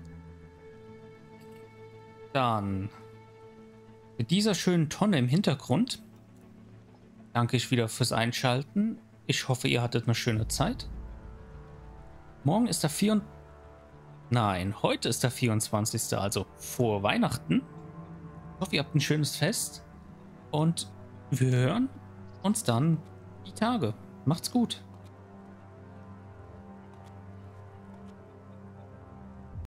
Dann mit dieser schönen Tonne im Hintergrund danke ich wieder fürs Einschalten. Ich hoffe, ihr hattet eine schöne Zeit. Morgen ist der vierundzwanzigste Nein, heute ist der vierundzwanzigste, also vor Weihnachten. Ich hoffe, ihr habt ein schönes Fest. Und wir hören uns dann die Tage. Macht's gut.